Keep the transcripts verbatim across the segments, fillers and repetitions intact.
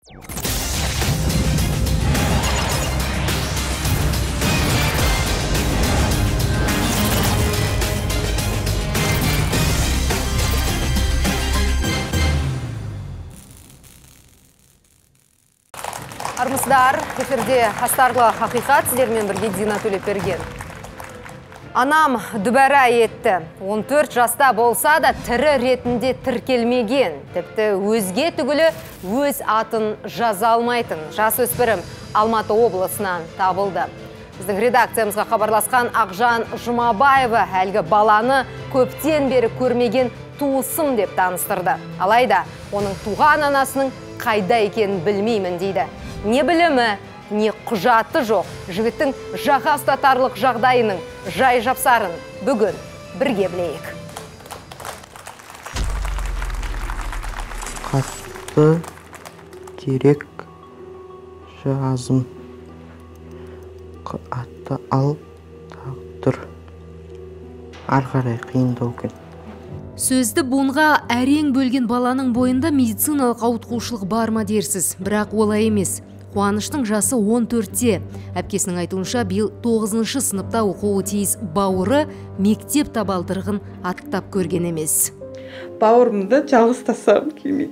Армысыздар, эфирде Астарлы хақиқат, сіздермен бірге Дина Төлепберген. Анам дүбәрә етті. он төрт жаста болса да тірі ретінде тіркелмеген. Тіпті өзге түгілі өз атын жаза алмайтын жасөспірім Алматы облысынан табылды. Біздің редакциямызға хабарласқан Ақжан Жұмабаева әлгі баланы көптен бері көрмеген туысым деп таныстырды. Алайда оның туған анасының қайда екенін білмеймін дейді. Не білімі, не құжаты жоқ. Жігіттің жаға ұстатарлық жағдайының жай жапсарын бүгін бірге білейік. Қатты керек жазым. Атты ал тағдыр. Арғарай қиындау кен. Сөзді буынға әрең бөлген баланың бойында медициналық ауытқушылық бар ма дерсіз, бірақ олай емес. Қуаныштың жасы он төртте. Әпкесінің айтуынша биыл тоғызыншы сыныпта оқуы тиіс бауыры мектеп табалдырығын аттап көрген емес. Бауырымды жалғыз тастағым келмейді.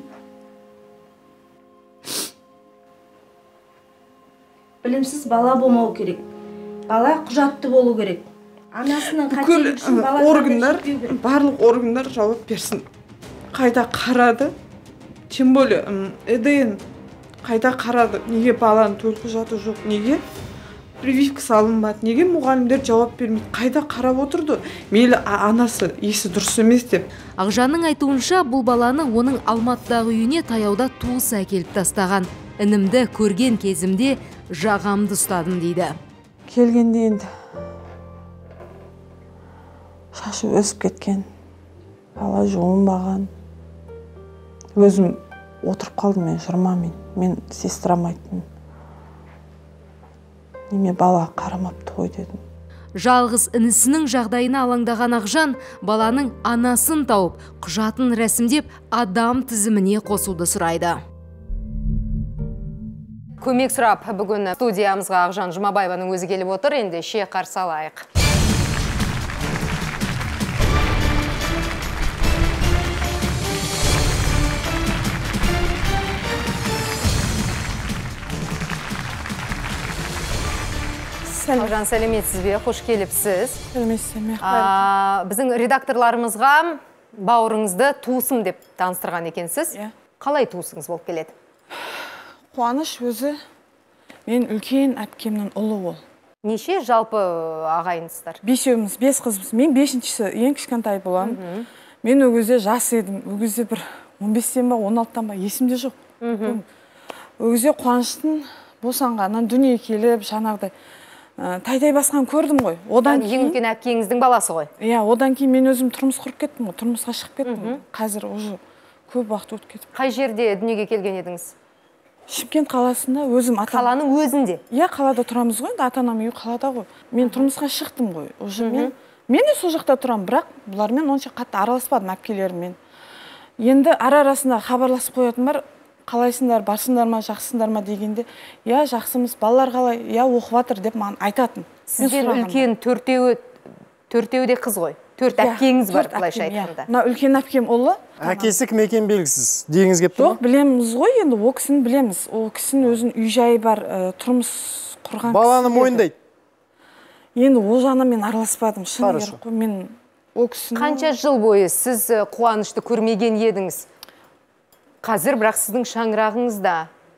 Білімсіз бала болмау керек. Бала құжатты болу керек. Анасының қателігі үшін бала органдар, барлық органдар жауап берсін. Қайда қарады? Тем более ЭДН қайда қарады? Неге баланың төлқұжаты жоқ? Неге прививка салынбады? Неге мұғалімдер жауап бермейді? Қайда қарап отырды? Мейлі анасы есі дұрыс емес деп. Ақжанның айтуынша бұл баланы оның Алматыдағы үйіне таяуда туысы әкеліп тастаған. Інімді көрген кезімде жағамды ұстадым дейді. Келгенде енді шашы өсіп кеткен, бала жуынбаған. Өзім отырып қалдым, мен жүрмамын, мен сестрам айттым. Неме бала қарамапты ғой дедім. Жалғыз інісінің жағдайына алаңдаған Ақжан баланың анасын тауып, құжатын рәсімдеп, адам тізіміне қосуды сұрайды. Көмек сұрап бүгін студиямызға Ақжан Жұмабаеваның өзі келіп отыр, енді ше қарсы алайық. Ақжан, сәлеметсіз бе? Қош келіпсіз. Сәлеметсіз, Біздің редакторларымызға бауырыңызды туысым деп таныстырған екенсіз. Қалай туысыңыз болып келеді? Қуаныш өзі мен үлкен әпкемнің ұлы ол. Неше жалпы ағайындысыздар? Бесеуміз, бес қызбыз. Мен бесіншісі, ең кішкентай боламын. Мен ол кезде жас едім. Ол кезде бір он бестен ба, он алтыдан ба есімде жоқ. Ол кезде Қуаныштың босанғаннан дүние келіп, жаңағыдай тайдай басқан көрдім ғой. Одан кейін ең үлкен әпкеңіздің баласы ғой. Иә, одан кейін мен өзім тұрмыс құрып кеттім ғой, тұрмысқа шығып кеттім. Қазір уже көп уақыт өтіп кетіп. Қай жерде дүниеге келген едіңіз? Шымкент қаласында өзім ата. Қаланың өзінде? Иә, қалада тұрамыз ғой, ата-анам үйі қалада ғой. Мен тұрмысқа шықтым ғой. Уже мен мен де сол жақта тұрамын, бірақ бұлармен онша қатты араласпадым әпкелеріммен. Енді ара-арасында хабарласып қоятын бар. Қалайсыңдар, барсыңдар ма, жақсыңдар ма дегенде, я жақсымыз, балалар қалай, я оқып жатыр деп маған айтатын. Сізден үлкен төртеуі, төртеуі де қыз ғой. Төрт әпкеңіз бар, былайша айтқанда. Мына үлкен әпкем ұлы. Әкесі кім екені белгісіз. Дегіңіз келіп тұр ма? Жоқ, білеміз ғой, енді ол кісіні білеміз. Ол кісінің өзінің үй-жайы бар, тұрмыс құрған. Баланы мойындайды. Енді ол жағынан мен араласпадым, шыны керек қой. Мен ол кісіні... Қанша жыл бойы сіз Қуанышты көрмеген едіңіз? Қазір бірақ сіздің шаңырағыңызда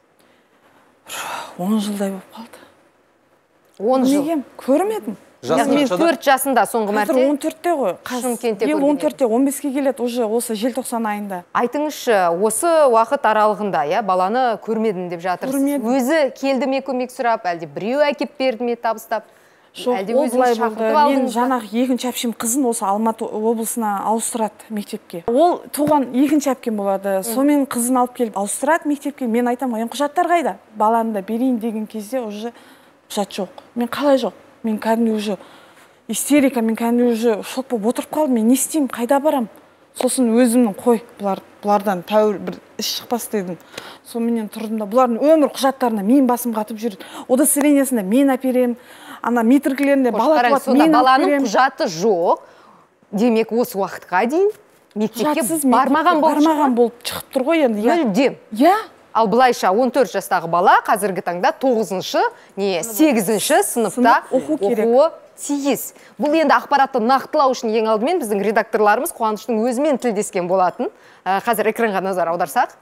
он жылдай болып қалды. он жыл? Неге? Көрмедім. Мен төрт жасында соңғы мәрте? Қазір он төртте ғой. Шымкентте көрген. он төртте, он беске келеді уже осы желтоқсан айында. Айтыңызшы, осы уақыт аралығында баланы көрмедім деп жатырсыз. Өзі келді ме көмек сұрап, әлде біреу әкеп берді ме табыстап? Жоқ, ол былай болды. Мен жаңағы екінші әпшем қызын осы Алматы облысына ауыстырады мектепке. Ол туған екінші әпкем болады. Сонымен қызын алып келіп ауыстырады мектепке. Мен айтамын, "Ен құжаттар қайда?" Баланы да берейін деген кезде уже құжат жоқ. Мен қалай жоқ? Мен кәдімгі уже истерика, мен кәдімгі уже шок болып отырып қалдым. Мен не істеймін? Қайда барам? сосын өзімнің қой бұлар бұлардан тәуір бір іс шықпас дедім. Сонымен тұрдым да бұлардың өмір құжаттарына мен басым қатып жүреді. Удостоверениесінде мен әперем, ана метрикілерінде бала туады мен баланың құжаты жоқ. Демек осы уақытқа дейін мектепке бармаған болып бармаған болып шығып тұр ғой енді. Мүлдем. Иә. Ал былайша он төрт жастағы бала қазіргі таңда тоғызыншы, не сегізінші сыныпта оқуы тиіс. Бұл енді ақпаратты нақтылау үшін ең алдымен біздің редакторларымыз Қуаныштың өзімен тілдескен болатын. Қазір экранға назар аударсақ.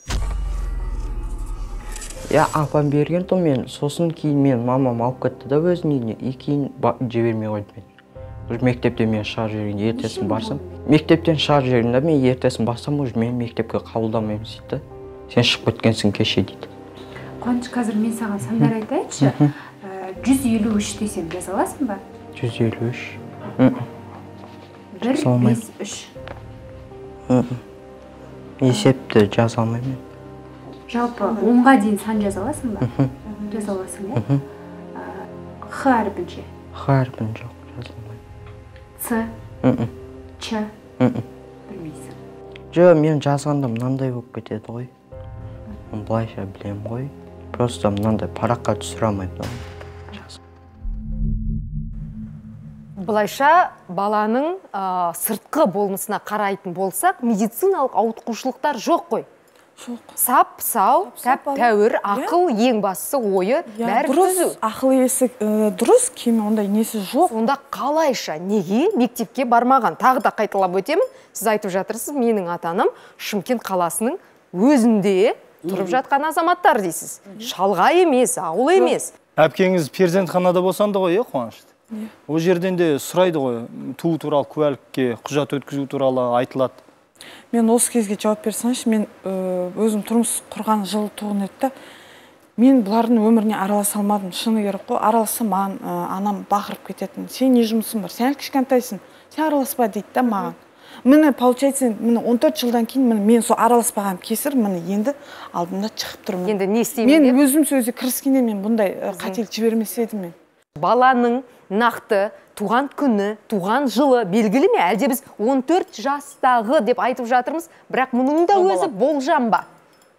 Я апам берген то мен, сосын кейін мен мамам алып кетті да өзінің үйіне, и кейін жібермей қойды мен. Уже мектепте мен шығарып жіберген, ертесін барсам. Мектептен шығарып жіберген да мен ертесін барсам, уже мен мектепке қабылдамаймын дейді. Сен шығып кеткенсің кеше дейді. Қуаныш, қазір мен саған сандар айтайыншы. жүз елу үш десем жаза аласың ба? жүз елу үш. бір бес үш. Есепті жаза алмаймын. Жалпы онға дейін сан жаза аласың ба? Жаза аласың, иә? Х әрпінше? Х әрпін жоқ, жаза Ц? алмаймын. Ч? Білмейсің. Жо, мен жазғанда мынандай болып кетеді ғой. Былайша білем ғой. Просто мынандай параққа түсіре алмаймын. Былайша баланың сыртқы болмысына қарайтын болсақ, медициналық ауытқушылықтар жоқ қой. Жоқ. Сап, сау, тәп, тәуір, ақыл, ең бастысы ойы, бәрі түзу. Ақыл есі дұрыс, кеме ондай несі жоқ. Онда қалайша, неге мектепке бармаған? Тағы да қайталап өтемін. Сіз айтып жатырсыз, менің атаным Шымкент қаласының өзінде тұрып жатқан азаматтар дейсіз. Шалғай емес, ауыл емес. Әпкеңіз перзентханада босанды ғой, Қуаныш? Ол жерден де сұрайды ғой, туу туралы куәлікке құжат өткізу туралы айтылады. Мен осы кезге жауап берсеңші, мен өзім тұрмыс құрған жылы туған еді. Мен бұлардың өміріне араласа алмадым. Шыны керек қой, араласам маған анам бақырып кететін. Сен не жұмысың бар? Сен кішкентайсың. Сен араласпа дейді да маған. Міне, получается, міне он төрт жылдан кейін мен сол араласпаған кесір, міне енді алдымда шығып тұрмын. Енді не істеймін деп? Мен өзім сөзі кіріскенде мен бұндай қателік жібермес едім мен. Баланың нақты туған күні, туған жылы белгілі ме? Әлде біз он төрт жастағы деп айтып жатырмыз, бірақ мұның да өзі болжам ба?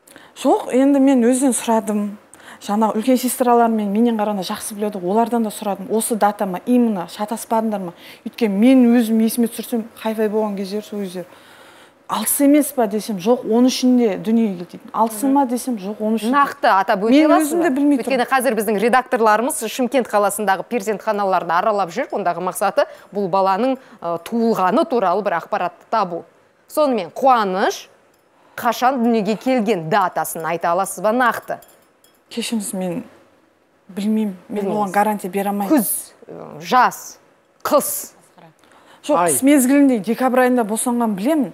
Жоқ, енді мен өзінен сұрадым. Жаңа үлкен сестраларым мен менен қарағанда жақсы біледі, олардан да сұрадым. Осы дата ма, именно шатаспадыңдар ма? Өйткені мен өзім есіме түсірсем, қайфай болған кездер сол кездер. Алтысы емес па десем, жоқ, он үшінде дүниеге келді. Алтысы ма десем, жоқ, он үшінде. Нақты атап өте аласыз ба? Мен өзім де білмей тұрмын. Өйткені қазір біздің редакторларымыз Шымкент қаласындағы перзентханаларды аралап жүр. Ондағы мақсаты бұл баланың туылғаны туралы бір ақпаратты табу. Сонымен Қуаныш қашан дүниеге келген датасын айта аласыз ба нақты? Кешіңіз, мен білмеймін. Мен оған гарантия бере алмаймын. Күз, жас, қыс. Жоқ, қыс мезгілінде декабрь айында босанған білемін.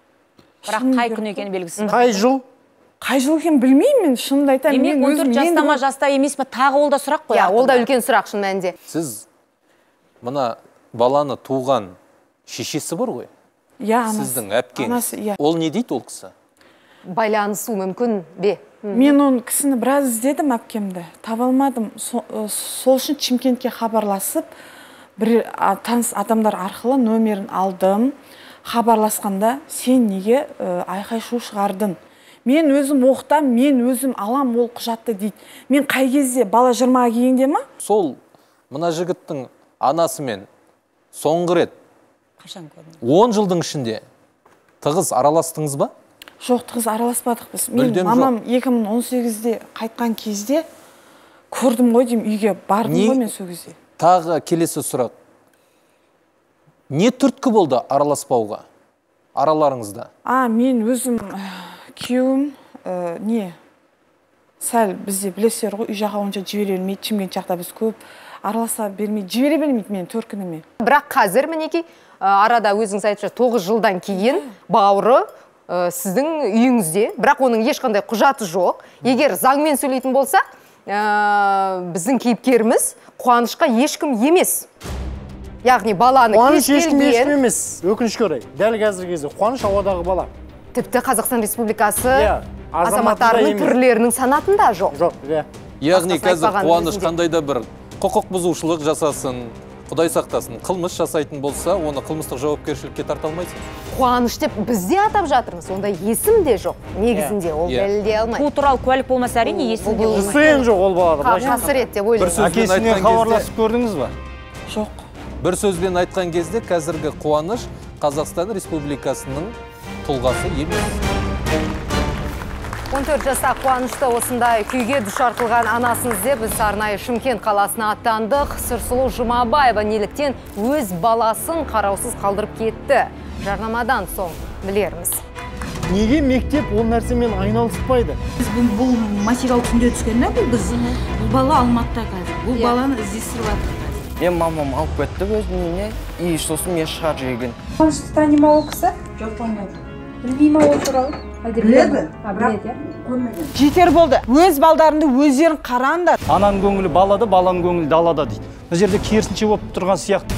Бірақ қай күн екені белгісіз. Қай жыл? Қай жыл екенін білмеймін мен, шынымды айтайын. Демек он төрт жастама жаста емес пе? Тағы ол да сұрақ қой. Иә, ол да үлкен сұрақ шын мәнінде. Сіз мына баланы туған шешесі бар ғой? Иә, анасы. Сіздің әпкеңіз. Ол не дейді ол кісі? Байланысу мүмкін бе? Мен оны кісіні біраз іздедім, әпкемді. Таба алмадым. Сол үшін Шымкентке хабарласып, бір таныс адамдар арқылы нөмерін алдым. Хабарласқанда, сен неге айқай шу шығардың? Мен өзім оқытам, мен өзім алам ол құжатты дейді. Мен қай кезде бала жиырмаға келгенде ма? Сол мына жігіттің анасымен соңғы рет он жылдың ішінде тығыз араластыңыз ба? Жоқ, тығыз араласпадық біз. Мен мамам екі мың он сегізде қайтқан кезде көрдім ғой деймін, үйге бардым ғой мен сол кезде. Тағы келесі сұрақ. Не түрткі болды араласпауға араларыңызда? А, мен өзім күйеуім не сәл бізде білесіздер ғой, үй жаққа онша жібере бермейді. Шымкент жақта біз көп араласа бермейді, жібере бермейді мен төркініме. Бірақ қазір мінекей арада өзіңіз айтып тоғыз жылдан кейін бауыры сіздің үйіңізде, бірақ оның ешқандай құжаты жоқ. Егер заңмен сөйлейтін болсақ, біздің кейіпкеріміз Қуанышқа ешкім емес. Яғни баланы Қуаныш ешкім ешкім емес. Өкінішке орай. Дәл қазіргі кезде Қуаныш ауадағы бала. Тіпті Қазақстан Республикасы азаматтарының түрлерінің санатында жоқ. Жоқ, иә. Яғни қазір Қуаныш қандай да бір құқық бұзушылық жасасын, Құдай сақтасын, қылмыс жасайтын болса, оны қылмыстық жауапкершілікке тарта алмайсың. Қуаныш деп бізде атап жатырмыз, онда есім де жоқ. Негізінде ол дәлелдей алмайды. Туу туралы куәлік болмаса әрине есім де болмайды. Сын жоқ ол балада. Қасырет деп ойлаймын. Әкесінен хабарласып көрдіңіз ба? Жоқ. Бір сөзбен айтқан кезде қазіргі Қуаныш Қазақстан Республикасының тұлғасы емес. он төрт жаста Қуанышты осындай күйге душар қылған анасын іздеп біз арнайы Шымкент қаласына аттандық. Сырсұлу Жұмабаева неліктен өз баласын қараусыз қалдырып кетті. Жарнамадан соң білерміз. Неге мектеп ол нәрсемен айналыспайды? Біз бұл материал күнде түскенде бұл біз бұл бала Алматыда қазір. Бұл баланы іздестіріп жатырмыз. Мен мамам алып кетті өзінің үйіне, и сосын мен шығарып жіберген. Қуанышты тани ма ол кісі? Жоқ, танымайды. Білмей ма ол туралы? Біледі, бірақ көрмеген. Жетер болды. Өз балдарыңды өздерің қараңдар. Ананың көңілі балада, баланың көңілі далада дейді. Бұл жерде керісінше болып тұрған сияқты.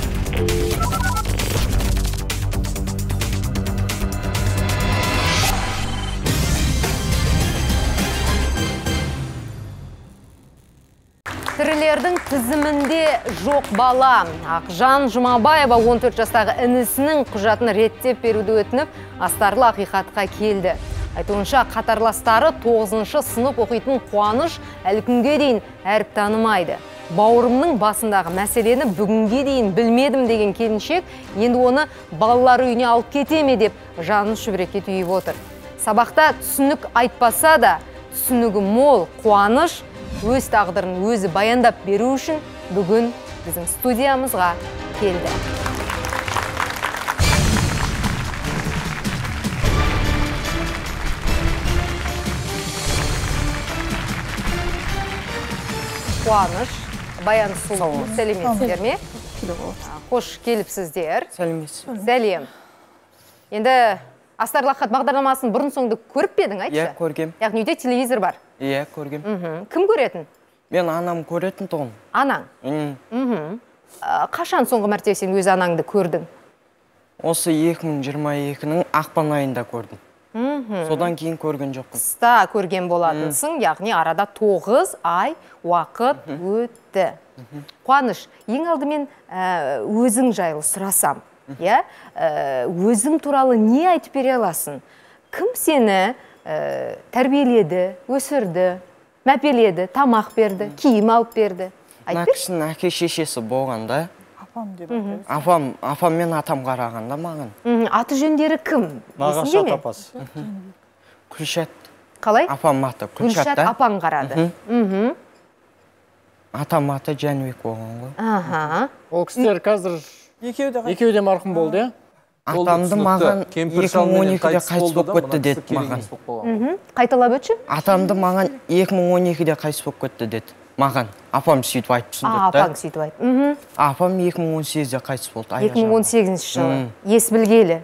Тірілердің тізімінде жоқ бала. Ақжан Жұмабаева он төрт жастағы інісінің құжатын реттеп беруді өтініп, астарлы ақиқатқа келді. Айтуынша қатарластары тоғызыншы сынып оқитын Қуаныш әлі күнге дейін әріп танымайды. Бауырымның басындағы мәселені бүгінге дейін білмедім деген келіншек, енді оны балалар үйіне алып кетеме деп жанын шүбірекке түйіп отыр. Сабақта түсінік айтпаса да, түсінігі мол Қуаныш өз тағдырын өзі баяндап беру үшін бүгін біздің студиямызға келді. Қуаныш, Баян Сұлу, сәлеметсіздер ме? Қош келіпсіздер. Сәлеметсіз. Сәлем. Енді Астарлы ақиқат бағдарламасын бұрын соңды көріп пе едің, айтшы? Иә, көргем. Яғни үйде телевизор бар? Иә, көргем. Кім көретін? Мен анам көретін тұғын. Анаң? Қашан соңғы мәрте сен өз анаңды көрдің? Осы екі мың жиырма екінің ақпан айында көрдім. Содан кейін көрген жоқпын. Қыста көрген болатынсың, яғни арада тоғыз ай уақыт өтті. Қуаныш, ең алдымен өзің жайлы сұрасам. Өзің туралы не айтып бере аласың? Кім сені тәрбиеледі, өсірді, мәпеледі, тамақ берді, киім алып берді? Мына кісінің әке шешесі болғанда, апам, апам мен атам қарағанда маған. Аты жөндері кім? Нағашат апасы. Күлшат. Қалай? Апам аты Күлшат. Күлшат апаң қарады. Атам аты Жәнібек болған ғой. Ол кісілер қазір екеуі де марқұм болды, иә? Атамды маған екі мың он екіде қайтыс болып кетті деді маған. Қайталап өтші? Атамды маған екі мың он екіде қайтыс болып кетті деді маған. Апам сөйтіп айтыпсың деді. Апаң сөйтіп айтып. Апам екі мың он сегізде қайтыс болды. екі мың он сегізінші жылы. Ес білгелі.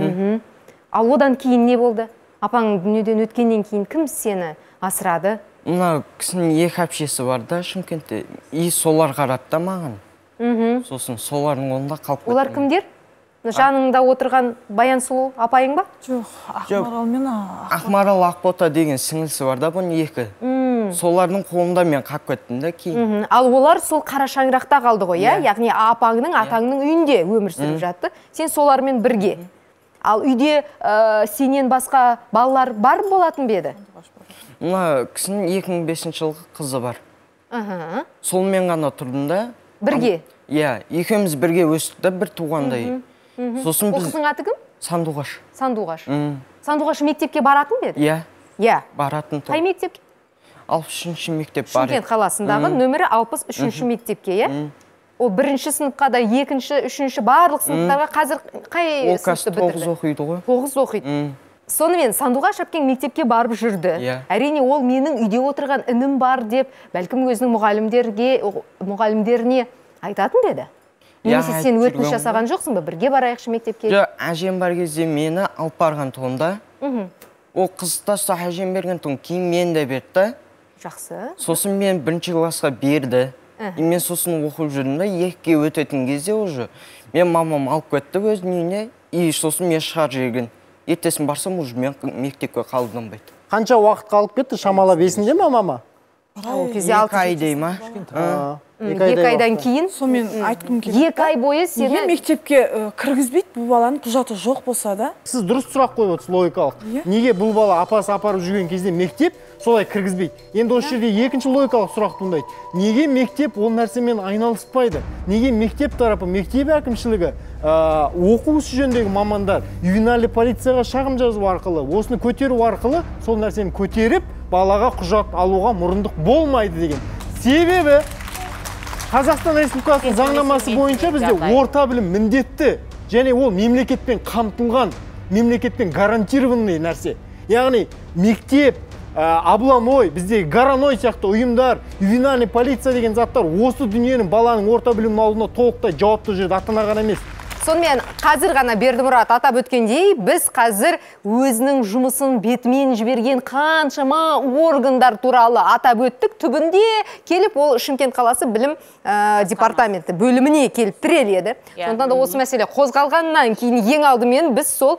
Ал одан кейін не болды? Апаң дүниеден өткеннен кейін кім сені асырады? Мына кісінің екі әпшесі бар да Шымкентте. И солар қарады да маған. Сосын солардың қолында қалып кеттім. Олар кімдер? Жаныңда отырған Баян Сұлу апайың ба? Жоқ, Ақмарал мен Ақмарал Ақбота деген сіңілісі бар да бұның екі. Солардың қолында мен қалып кеттім да кейін. Ал олар сол қара шаңырақта қалды ғой, иә? Яғни апаңның, атаңның үйінде өмір сүріп жатты. Сен солармен бірге. Ал үйде сенен басқа балалар бар болатын беді? Мына кісінің екі мың бесінші жылғы қызы бар. Солмен ғана тұрдым да. Бірге? Иә, екеуміз бірге өстік та бір туғандай. Сосын біз... Оқысың аты кім? Сандуғаш. Сандуғаш. Сандуғаш мектепке баратын беді? Иә. Иә. Баратын тұр. Қай мектепке? алпыс үшінші мектеп бар. Шымкент қаласындағы нөмірі алпыс үшінші мектепке, иә? Ол бірінші сыныпқа да, екінші, үшінші, барлық сыныптарға қазір қай сыныпты бітірді? тоғыз оқиды ғой. тоғыз оқиды. Сонымен Сандуғаш әпкең мектепке барып жүрді. Әрине ол менің үйде отырған інім бар деп, бәлкім өзінің мұғалімдеріне айтатын беді? Немесе сен өтініш жасаған жоқсың ба? Бірге барайықшы мектепке? Жоқ, әжем бар кезде мені алып барған тұғында. Ол қызтасы әжем берген тұғын кейін мен де берді. Жақсы. Сосын мен бірінші классқа берді. Мен сосын оқып жүрдім да, екіге өтетін кезде уже. Мен мамам алып кетті өзінің үйіне. И сосын мен шығарып жіберген. Ертесін барсам уже мен мектепке қалдым байды. Қанша уақыт қалып кетті? Шамалап есінде ма, мама? Екі ай дей ма? Екі айдан кейін? Сонымен айтқым келеді. Екі ай бойы сені... Неге мектепке кіргізбейді, бұл баланың құжаты жоқ болса да? Сіз дұрыс сұрақ қойып отырсыз логикалық. Неге бұл бала апасы апарып жүрген кезде мектеп солай кіргізбейді? Енді осы жерде екінші логикалық сұрақ туындайды. Неге мектеп ол нәрсемен айналыспайды? Неге мектеп тарапы, мектеп әкімшілігі, оқу ісі жөніндегі мамандар ювенальды полицияға шағым жазу арқылы, осыны көтеру арқылы сол нәрсені көтеріп, балаға құжат алуға мұрындық болмайды деген. Себебі Қазақстан Республикасының заңнамасы бойынша бізде орта білім міндетті, және ол мемлекетпен қамтылған, мемлекетпен гарантированный нәрсе. Яғни мектеп, обланой, бізде гораной сияқты ұйымдар, ювенальный полиция деген заттар осы дүниенің баланың орта білімін алуына толықтай жауапты жүреді, ата-ана ғана емес. Сонымен қазір ғана Бердімұрат атап өткендей, біз қазір өзінің жұмысын бетімен жіберген қаншама органдар туралы атап өттік. Түбінде келіп ол Шымкент қаласы білім департаменті бөліміне келіп тіреледі. Сондықтан да осы мәселе қозғалғаннан кейін ең алдымен біз сол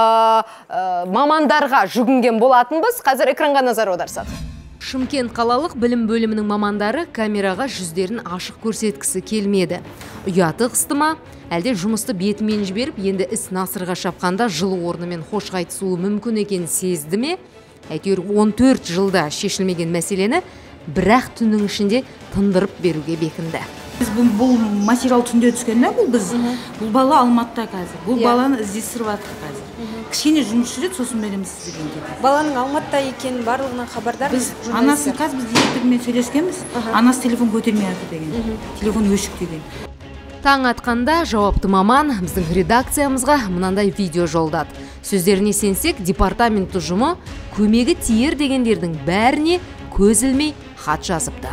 мамандарға жүгінген болатынбыз. Қазір экранға назар аударсақ. Шымкент қалалық білім бөлімінің мамандары камераға жүздерін ашық көрсеткісі келмеді. Ұяты қысты ма, әлде жұмысты бетімен жіберіп, енді іс насырға шапқанда жылы орнымен хош қайтысуы мүмкін екенін сезді ме? Әйтеуір он төрт жылда шешілмеген мәселені бір-ақ түннің ішінде тындырып беруге бекінді. Біз бұл материал түнде түскенде бұл біз бұл бала Алматыда қазір. Бұл баланы іздестіріп жатыр қазір. Кішкене жұмыс жүреді, сосын береміз сізге деді. Баланың Алматыда екенін барлығынан хабардар. Біз анасын қазір біз директормен сөйлескенбіз. Анасы телефон көтермей жатыр деген. Телефон өшік деген. Таң атқанда жауапты маман біздің редакциямызға мынандай видео жолдады. Сөздеріне сенсек, департамент ұжымы көмегі тиер дегендердің бәріне көз ілмей хат жазыпты.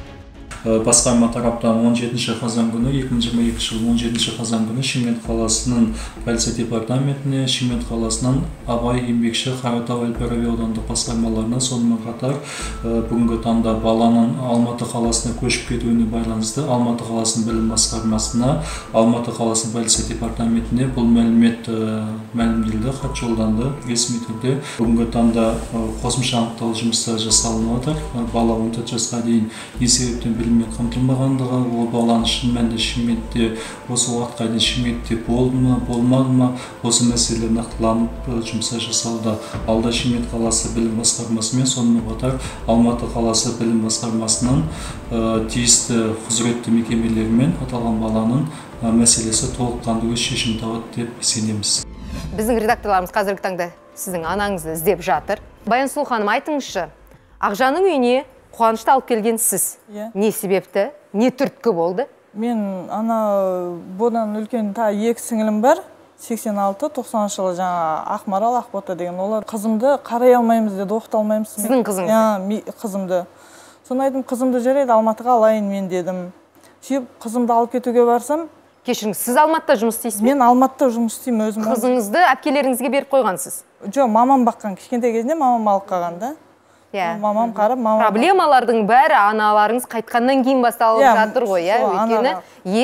Басқарма тараптан он жетінші қазан күні, екі мың жиырма екінші жылы он жетінші қазан күні Шымкент қаласының полиция департаментіне, Шымкент қаласынан Абай еңбекші, Қаратау Әл-Фараби аудандық басқармаларына, сонымен қатар бүгінгі таңда баланың Алматы қаласына көшіп кетуіне байланысты Алматы қаласының білім басқармасына, Алматы қаласының полиция департаментіне бұл мәлімет мәлімделді, хат жолданды ресми түрде. Бүгінгі таңда қосымша анықтау жұмыстары жасалынып жатыр. Бала он төрт жасқа дейін не себептен біліммен қамтылмағандығы, ол баланың шын мәнінде Шымкентте, осы уақытқа дейін Шымкентте болды ма, болмады ма, осы мәселелер нақтыланып жұмыстар жасалуда. Алда Шымкент қаласы білім басқармасымен, сонымен қатар Алматы қаласы білім басқармасының тиісті құзыретті мекемелерімен аталған баланың мәселесі толыққанды өз шешім табады деп сенеміз. Біздің редакторларымыз қазіргі таңда сіздің анаңызды іздеп жатыр. Баянсұлу ханым, айтыңызшы, Ақжанның үйіне Қуанышты алып келген сіз. Не себепті? Не түрткі болды? Мен ана бұдан үлкен та екі сіңілім бар. сексен алты тоқсаныншы жылы жаңа Ақмарал, Ақбота деген. Олар қызымды қарай алмаймыз деді, оқыта алмаймыз. Сіздің қызыңыз? Иә, қызымды. Соны айтым, қызымды жарайды, Алматыға алайын мен дедім. Сөйтіп қызымды алып кетуге барсам, кешіріңіз, сіз Алматыда жұмыс істейсіз бе? Мен Алматыда жұмыс істеймін өзім. Қызыңызды әпкелеріңізге беріп қойғансыз? Жоқ, мамам баққан. Кішкентай кезінде мамам алып қалған да. Мамам қарап, мамам... Проблемалардың бәрі аналарыңыз қайтқаннан кейін басталып жатыр ғой, өйткені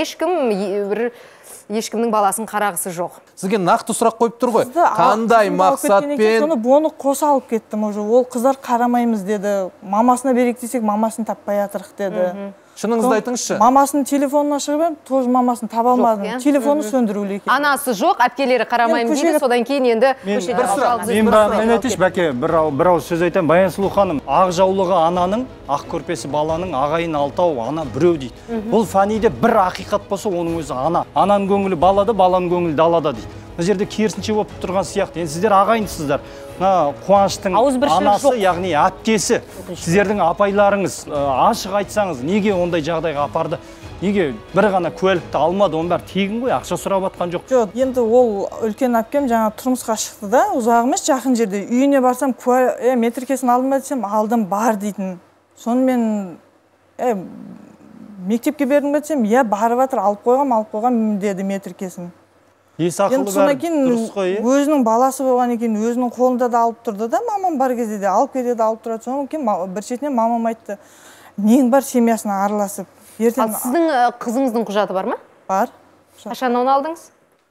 ешкім ешкімнің баласын қарағысы жоқ. Сізге нақты сұрақ қойып тұр ғой. Қандай мақсатпен? Соны бұны қоса алып кеттім уже. Ол қыздар қарамаймыз деді. Мамасына берейік десек, мамасын таппай жатырық деді. Шыныңызды айтыңызшы. Мамасының телефонына шығып едім, тоже мамасын таба алмадым. Телефоны сөндірулі екен. Анасы жоқ, әпкелері қарамаймын дейді, содан кейін енді Мен мен айтайыншы, бәке, бір ауыз сөз айтайын. Баянсұлу ханым, ақ жаулығы ананың, ақ көрпесі баланың, ағайын алтау, ана біреу дейді. Бұл фәниде бір ақиқат болса, оның өзі ана. Ананың көңілі балада, баланың көңілі далада дейді. Бұл жерде керісінше болып тұрған сияқты. Енді сіздер ағайынсыздар. Қуаныштың анасы, яғни әпкесі, сіздердің апайларыңыз ашық айтсаңыз, неге ондай жағдайға апарды? Неге бір ғана куәлікті алмады, оның бәрі тегін ғой, ақша сұрап атқан жоқ. Жоқ, енді ол үлкен әпкем жаңа тұрмысқа шықты да, ұзақ емес, жақын жерде. Үйіне барсам, метрикесін алдым ба десем, алдым бар дейтін. Сонымен мектепке бердім ба десем, иә барып жатыр, алып қойғам, алып қойғам деді метрикесін. Есі ақылы бәрі дұрыс қой, е? Өзінің баласы болған екен, өзінің қолында да алып тұрды да, мамам бар кезде де алып кетеді, алып тұрады. Содан кейін бір шетінен мамам айтты, нең бар семьясына араласып. Ал сіздің қызыңыздың құжаты бар ма? Бар. Қашан оны алдыңыз?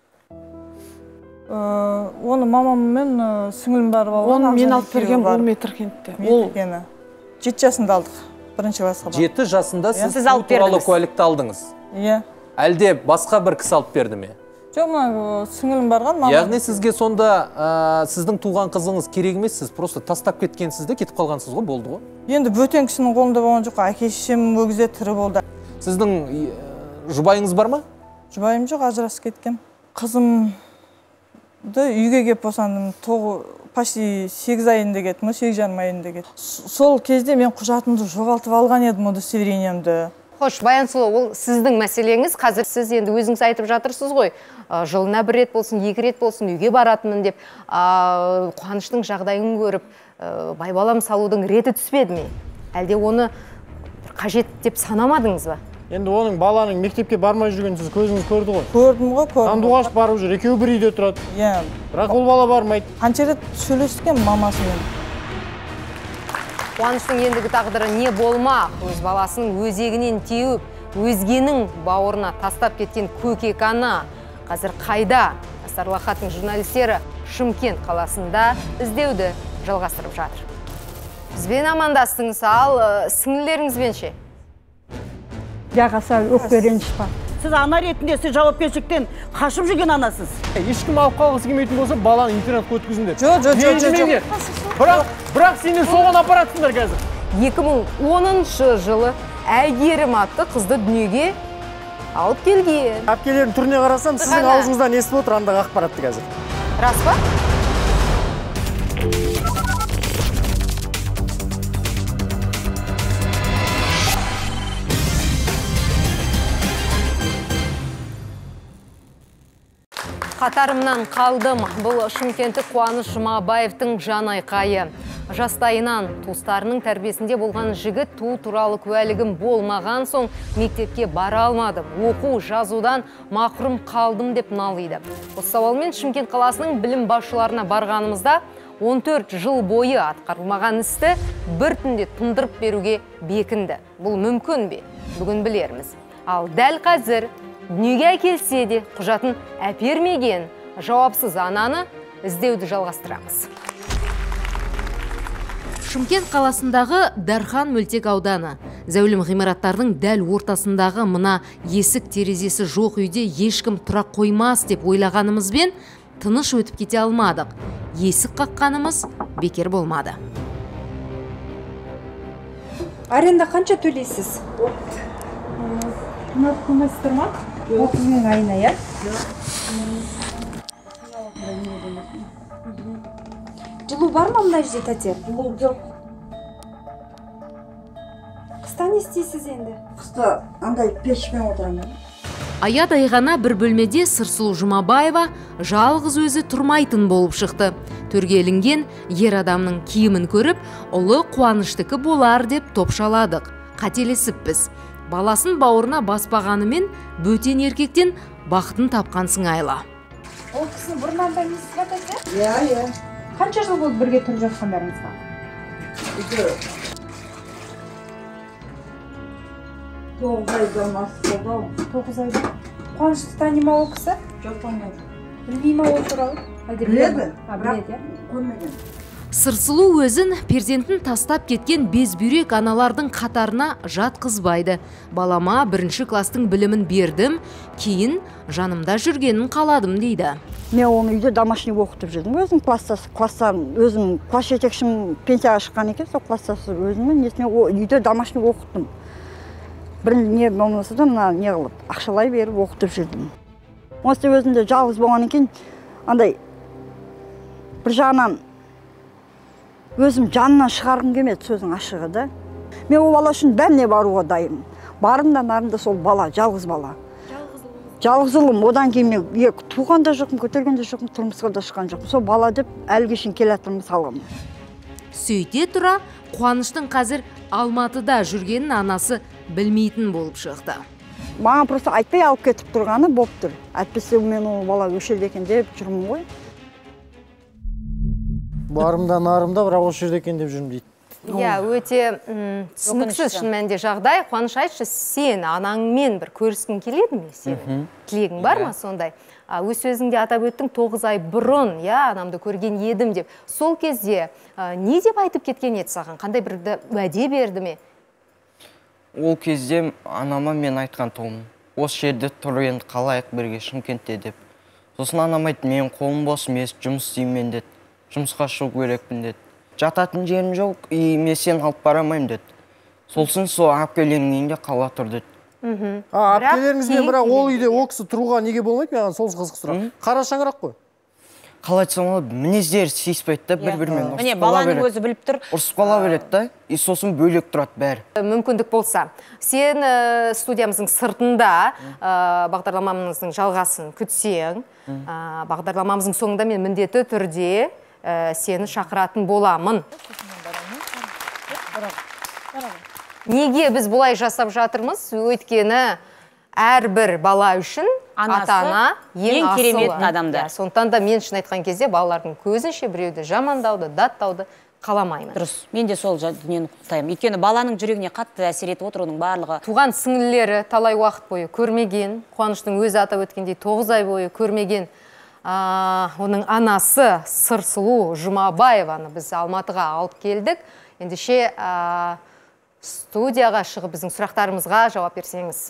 Оны мамам мен сіңілім бар болған. Оны мен алып берген ол метр кентте. Метр кені. жеті жасында алдық. бірінші басқа бала. Жеті жасында сіз Сіз туу алып туралы бердіңіз. куәлікті алдыңыз. Иә. Әлде басқа бір кісі алып берді ме? Жоқ, мына сіңілім барған, мама. Яғни сізге сонда ә, сіздің туған қызыңыз керек емес, сіз просто тастап кеткенсіз де кетіп қалғансыз ғой, болды ғой? Енді бөтен кісінің қолында болған жоқ, әке-шешем ол кезде тірі болды. Сіздің ә, жұбайыңыз бар ма? Жұбайым жоқ, ажырасып кеткен. Қызымды үйге кеп босандым, почти сегіз айында кеттім, сегіз жарым айында кеттім. Сол кезде мен құжатымды жоғалтып алған едім, удостоверениемді. Хош, Баянсұлу, ол сіздің мәселеңіз. Қазір сіз енді өзіңіз айтып жатырсыз ғой, жылына бір рет болсын, екі рет болсын үйге баратынмын деп, Қуаныштың жағдайын көріп, байбалам салудың реті түспеді ме? Әлде оны қажет деп санамадыңыз ба? Енді оның баланың мектепке бармай жүрген сіз көзіңіз көрді ғой? Көрдім ғой, көрдім. Сандуғаш барып жүр, екеуі бір үйде тұрады. Иә. Бірақ ол бала бармайды. Қанша рет сөйлескен мамасымен. Қуаныштың ендігі тағдыры не болмақ? Өз баласының өзегінен теуіп, өзгенің бауырына тастап кеткен көкек ана қазір қайда? Астарлы Ахаттың журналистері Шымкент қаласында іздеуді жалғастырып жатыр. Бізбен амандастыңыз, ал сіңлілеріңізбен ше? Жағаса өкпереніш бар. Сіз ана ретінде сіз жауапкершіліктен қашып жүрген анасыз. Ешкім алып қалғысы келмейтін болса, баланы интернетке өткізіңдер. Жоқ, жоқ, жоқ, жоқ. Бірақ, бірақ сені соған апаратсыңдар қазір. екі мың оныншы жылы Әйгерім атты қызды дүниеге алып келген. Әпкелердің түріне қарасам, сіздің аузыңыздан естіп отыр андай ақпаратты қазір. Рас па? Қатарымнан қалдым. Бұл Шымкенттік Қуаныш Жұмабаевтың жан айқайы. Жастайынан туыстарының тәрбиесінде болған жігіт туу туралы куәлігім болмаған соң мектепке бара алмадым. Оқу жазудан мақұрым қалдым деп налиды. Осы сауалмен Шымкент қаласының білім басшыларына барғанымызда он төрт жыл бойы атқарылмаған істі бір түнде тындырып беруге бекінді. Бұл мүмкін бе? Бүгін білерміз. Ал дәл қазір дүниеге әкелсе де құжатын әпермеген жауапсыз ананы іздеуді жалғастырамыз. Шымкент қаласындағы Дархан мөлтек ауданы. Зәулім ғимараттардың дәл ортасындағы мына есік терезесі жоқ үйде ешкім тұра қоймас деп ойлағанымызбен тыныш өтіп кете алмадық. Есік қаққанымыз бекер болмады. Аренда қанша төлейсіз? Мына көмесіздер ма? отыз мың айына, иә? Жылу бар ма мына жерде пәтер? Жылу жоқ. Қыста не істейсіз енді? Қыста андай пешпен отырамын. Аядай ғана бір бөлмеде Сырсұлу Жұмабаева жалғыз өзі тұрмайтын болып шықты. Төрге ілінген ер адамның киімін көріп, ұлы Қуаныштікі болар деп топшаладық. Қателесіппіз. Баласын бауырына баспағанымен бөтен еркектен бақытын тапқан сыңайлы. Ол кісіні бұрыннан танисыз ба, тәте? Иә, иә. Қанша жыл болды бірге тұрып жатқандарыңызға? тоғыз айдан асты болды. тоғыз айда. Қуанышты тани ма ол кісі? Жоқ, танымайды. Білмей ма ол туралы? Біледі, бірақ көрмеген. Сырсұлу өзін перзентін тастап кеткен безбүйрек аналардың қатарына жатқызбайды. Балама бірінші кластың білімін бердім, кейін жанымда жүргенін қаладым дейді. Мен оны үйде домашний оқытып жүрдім. Өзім класстан, өзім класс жетекшім пенсияға шыққан екен, сол класстасы өзімнің несіне үйде домашний оқыттым. Бір не болмаса да мына не қылып, ақшалай беріп оқытып жүрдім. Осы өзімде жалғыз болған екен, андай бір жағынан өзім жанынан шығарғым келмеді сөзің ашығы да. Мен ол бала үшін бәріне баруға дайын. Барым да нарым да сол бала, жалғыз бала. Жалғыз ұлым, одан кейін мен туған да жоқпын, көтерген де жоқпын, тұрмысқа да шыққан жоқпын. Сол бала деп әлгі үшін келатырмын салғым. Сөйте тұра, Қуаныштың қазір Алматыда жүргенін анасы білмейтін болып шықты. Маған просто айтпай алып кетіп тұрғаны болып тұр. Әйтпесе мен ол бала өшерде екен деп жүрмін ғой. Барымда, нарымда, бірақ осы жерде екен деп жүрмін дейді. Иә, өте түсініксіз шын мәнінде жағдай. Қуаныш, айтшы, сен анаңмен бір көріскің келеді ме сенің? Тілегің бар ма сондай? Өз сөзіңде атап өттің тоғыз ай бұрын, я анамды көрген едім деп. Сол кезде не деп айтып кеткен еді саған? Қандай бір уәде берді ме? Ол кезде анама мен айтқан тұғым. Осы жерде тұр енді қалайық бірге Шымкентте деп. Сосын анам айтты, мен қолым бос емес, жұмыс істеймін деді. Жұмысқа шығу керекпін деді. Жататын жерім жоқ, и мен сені алып барамаймын деді. Солсын сол әпкелерінің үйінде қала тұр деді. Әпкелеріңізбен бірақ ол үйде ол кісі тұруға неге болмайды? Маған сол қызық сұрақ. Қара шаңырақ қой. Қалай айтсам ол мінездері сыйыспайды да, бір-бірімен міне баланың өзі біліп тұр. Ұрысып қала береді да, и сосын бөлек тұрады бәрі. Мүмкіндік болса, сен студиямыздың сыртында бағдарламамыздың жалғасын күтсең, бағдарламамыздың соңында мен міндетті түрде сені шақыратын боламын. Неге біз бұлай жасап жатырмыз? Өйткені әрбір бала үшін ата-ана ең керемет адамдар. Сондықтан да мен шын айтқан кезде балалардың көзінше біреуді жамандауды, даттауды қаламаймын. Дұрыс. Мен де сол дүниені құптаймын. Өйткені баланың жүрегіне қатты әсер етіп отыр оның барлығы. Туған сіңлілері талай уақыт бойы көрмеген, Қуаныштың өзі атап өткендей тоғыз ай бойы көрмеген оның анасы Сырсұлу Жұмабаеваны біз Алматыға алып келдік. Ендеше студияға шығып біздің сұрақтарымызға жауап берсеңіз.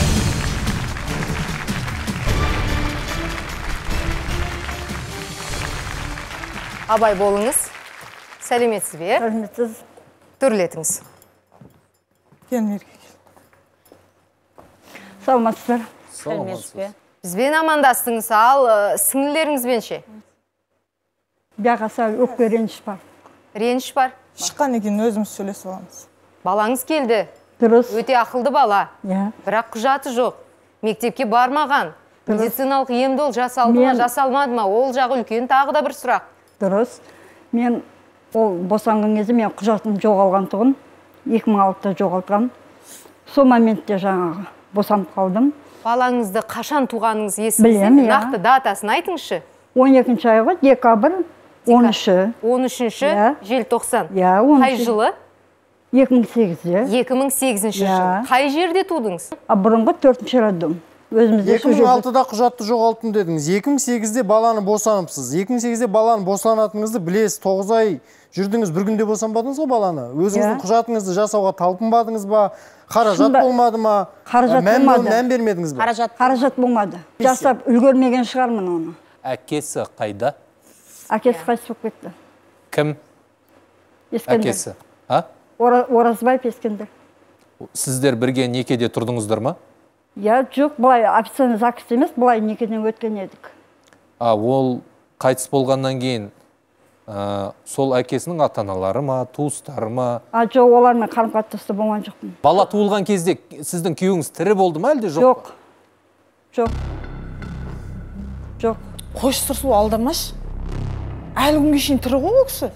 Абай болыңыз. Сәлеметсіз бе? Сәлеметсіз. Түрлетіңіз. Келмерге кел. Саламатсыздар. Сәлеметсіз бе? Бізбен амандастыңыз, ал сіңлілеріңізбен ше? Бияға сәл өкпе реніш бар. Реніш бар? Шыққан екен өзіміз сөйлесіп аламыз. Балаңыз келді. Дұрыс. Өте ақылды бала. Иә. Бірақ құжаты жоқ. Мектепке бармаған. Медициналық емді ол жасалды ма, жасалмады ма? Ол жағы үлкен тағы да бір сұрақ. Дұрыс. Мен ол босанған кезде мен құжатым жоғалған тұғын. екі мың алтыда жоғалтқан. Сол моментте жаңағы босанып қалдым. Балаңызды қашан туғаныңыз есіңізде? Білемін, иә. Нақты датасын айтыңызшы. он екінші айға декабрь он үші. он үшінші желтоқсан. Иә, он Қай жылы? екі мың сегізде. екі мың сегізінші жыл. Қай жерде тудыңыз? Бұрынғы төртінші роддом. екі мың алтыда құжатты жоғалттым дедіңіз. екі мың сегізде баланы босаныпсыз. екі мың сегізде баланы босанатыңызды білесіз. тоғыз ай жүрдіңіз, бір күнде босанбадыңыз ба баланы? Өзіңіздің құжатыңызды жасауға талпынбадыңыз ба? Қаражат болмады ма? Қаражат болмады. Мән бермедіңіз ба? Қаражат болмады. Жасап үлгермеген шығармын оны. Әкесі қайда? Әкесі қайтыс болып кетті. Кім? Ескендір. Әкесі. А? Оразбаев Ескендір. Сіздер бірге некеде тұрдыңыздар ма? Я жоқ, бұлай официальный заказ емес, бұлай некеден өткен едік. А ол қайтыс болғаннан кейін сол әкесінің ата-аналары ма, туыстары ма? А жоқ, олармен қарым-қатынаста болған жоқпын. Бала туылған кезде сіздің күйеуіңіз тірі болды ма әлде жоқ? Жоқ. Жоқ. Жоқ. Қойшы Сырсұлу алдамаш. Әлі күнге шейін тірі ғой ол кісі.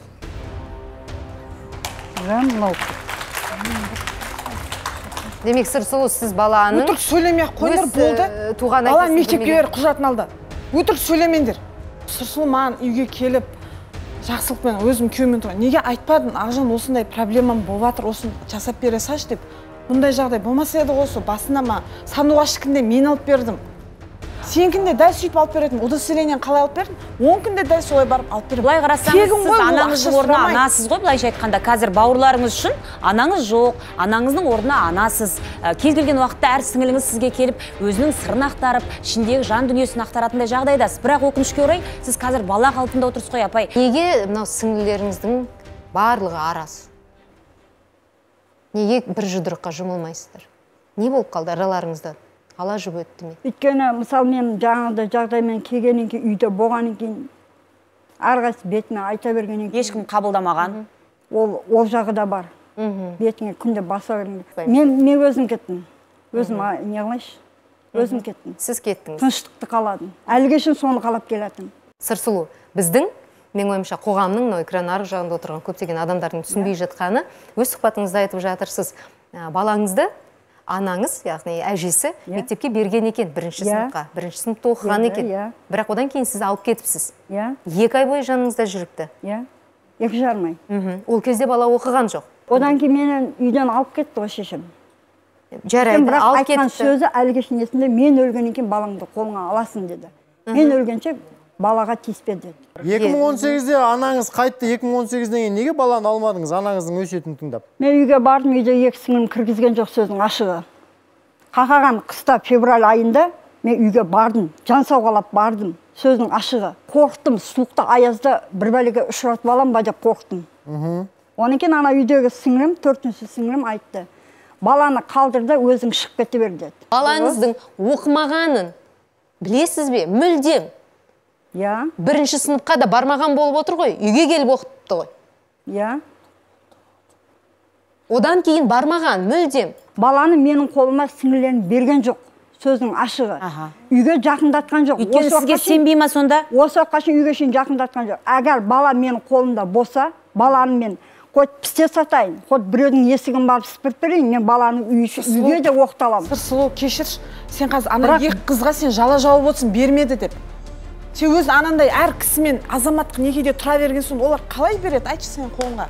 Демек Сырсұлу сіз баланың өтірік сөйлемей қойдар болды. Туған бала мектепке беріп құжатын алды. Өтірік сөйлемеңдер. Сырсұлу маған үйге келіп жақсылықпен өзім күйеумен тұрған. Неге айтпадың? Ақжан осындай проблемам болып жатыр, осыны жасап бере салшы деп. Бұндай жағдай болмаса еді осы басына ма Сандуғашкінде мен алып бердім. Сенкінде дәл сөйтіп алып беретін, удостоверениені қалай алып бердім? он күнде дәл солай барып алып бердім. Былай қарасаңыз, сіз анаңыздың орнына анасыз ғой, былайша айтқанда. Қазір бауырларыңыз үшін анаңыз жоқ, анаңыздың орнына анасыз. Кез келген уақытта әр сіңіліңіз сізге келіп, өзінің сырын ақтарып, ішіндегі жан дүниесін ақтаратындай жағдайдасыз. Бірақ өкінішке орай, сіз қазір бала қалпында отырсыз ғой, апай. Неге мынау сіңлілеріңіздің барлығы арас? Неге бір жұдырыққа жұмылмайсыздар? Не болып қалды араларыңызда? Ала жұп өтті ме? Өйткені, мысалы, мен жаңағыдай жағдаймен келгеннен кейін, үйде болғаннан кейін, әрқайсысы бетіме айта бергеннен кейін. Ешкім қабылдамаған. Ол ол жағы да бар. Бетіңе күнде баса берген. Мен мен өзім кеттім. Өзім не қылайыншы? Өзім кеттім. Сіз кеттіңіз. Тыныштықты қаладым. Әліге үшін соны қалап келатым. Сырсұлу, біздің мен ойымша қоғамның мынау экран арғы жағында отырған көптеген адамдардың түсінбей жатқаны, өз сұхбатыңызда айтып жатырсыз. Балаңызды анаңыз, яғни әжесі мектепке берген екен бірінші сыныпқа, бірінші сыныпта оқыған екен. Бірақ одан кейін сіз алып кетіпсіз. Екі ай бойы жаныңызда жүріпті. Екі жарым ай. Ол кезде бала оқыған жоқ. Одан кейін менен үйден алып кетті ғой шешем. Жарайды, бірақ алып айтқан кетті. сөзі әлгі есінде мен өлгеннен кейін балаңды қолыңа аласың деді. Мен өлгенше балаға тиіспеді. екі мың он сегізде анаңыз қайтты, екі мың он сегізден кейін неге баланы алмадыңыз, анаңыздың өсиетін тыңдап? Мен үйге бардым, үйде екі сіңілім кіргізген жоқ сөздің ашығы. Қақаған қыста февраль айында мен үйге бардым, жан сауғалап бардым, сөздің ашығы. Қорқтым, суықта, аязда бір бәлеге ұшыратып алам ба деп қорқтым. Онан кейін ана үйдегі сіңілім, төртінші сіңілім айтты. Баланы қалдырды, өзің шығып кете бер деді. Балаңыздың оқымағанын білесіз бе? Мүлдем. Я. Бірінші сыныпқа да бармаған болып отыр ғой, үйге келіп оқытты ғой. Я. Одан кейін бармаған, мүлдем. Баланы менің қолыма сіңілерін берген жоқ, сөздің ашығы. Үйге жақындатқан жоқ. Өйткені сізге сенбей ма сонда? Осы уақытқа шейін үйге шейін жақындатқан жоқ. Әгер бала менің қолымда болса, баланы мен қойып пісте сатайын, қойып біреудің есігін барып сыпырып берейін, мен баланы үйге де оқыта аламын. Сырсылу, кешірші, сен қазір ана екі қызға сен жала жауып отырсың, бермеді деп. Сен өзің анандай әр кісімен азаматтық некеде тұра берген соң, олар қалай береді? Айтшы сен қолыңа.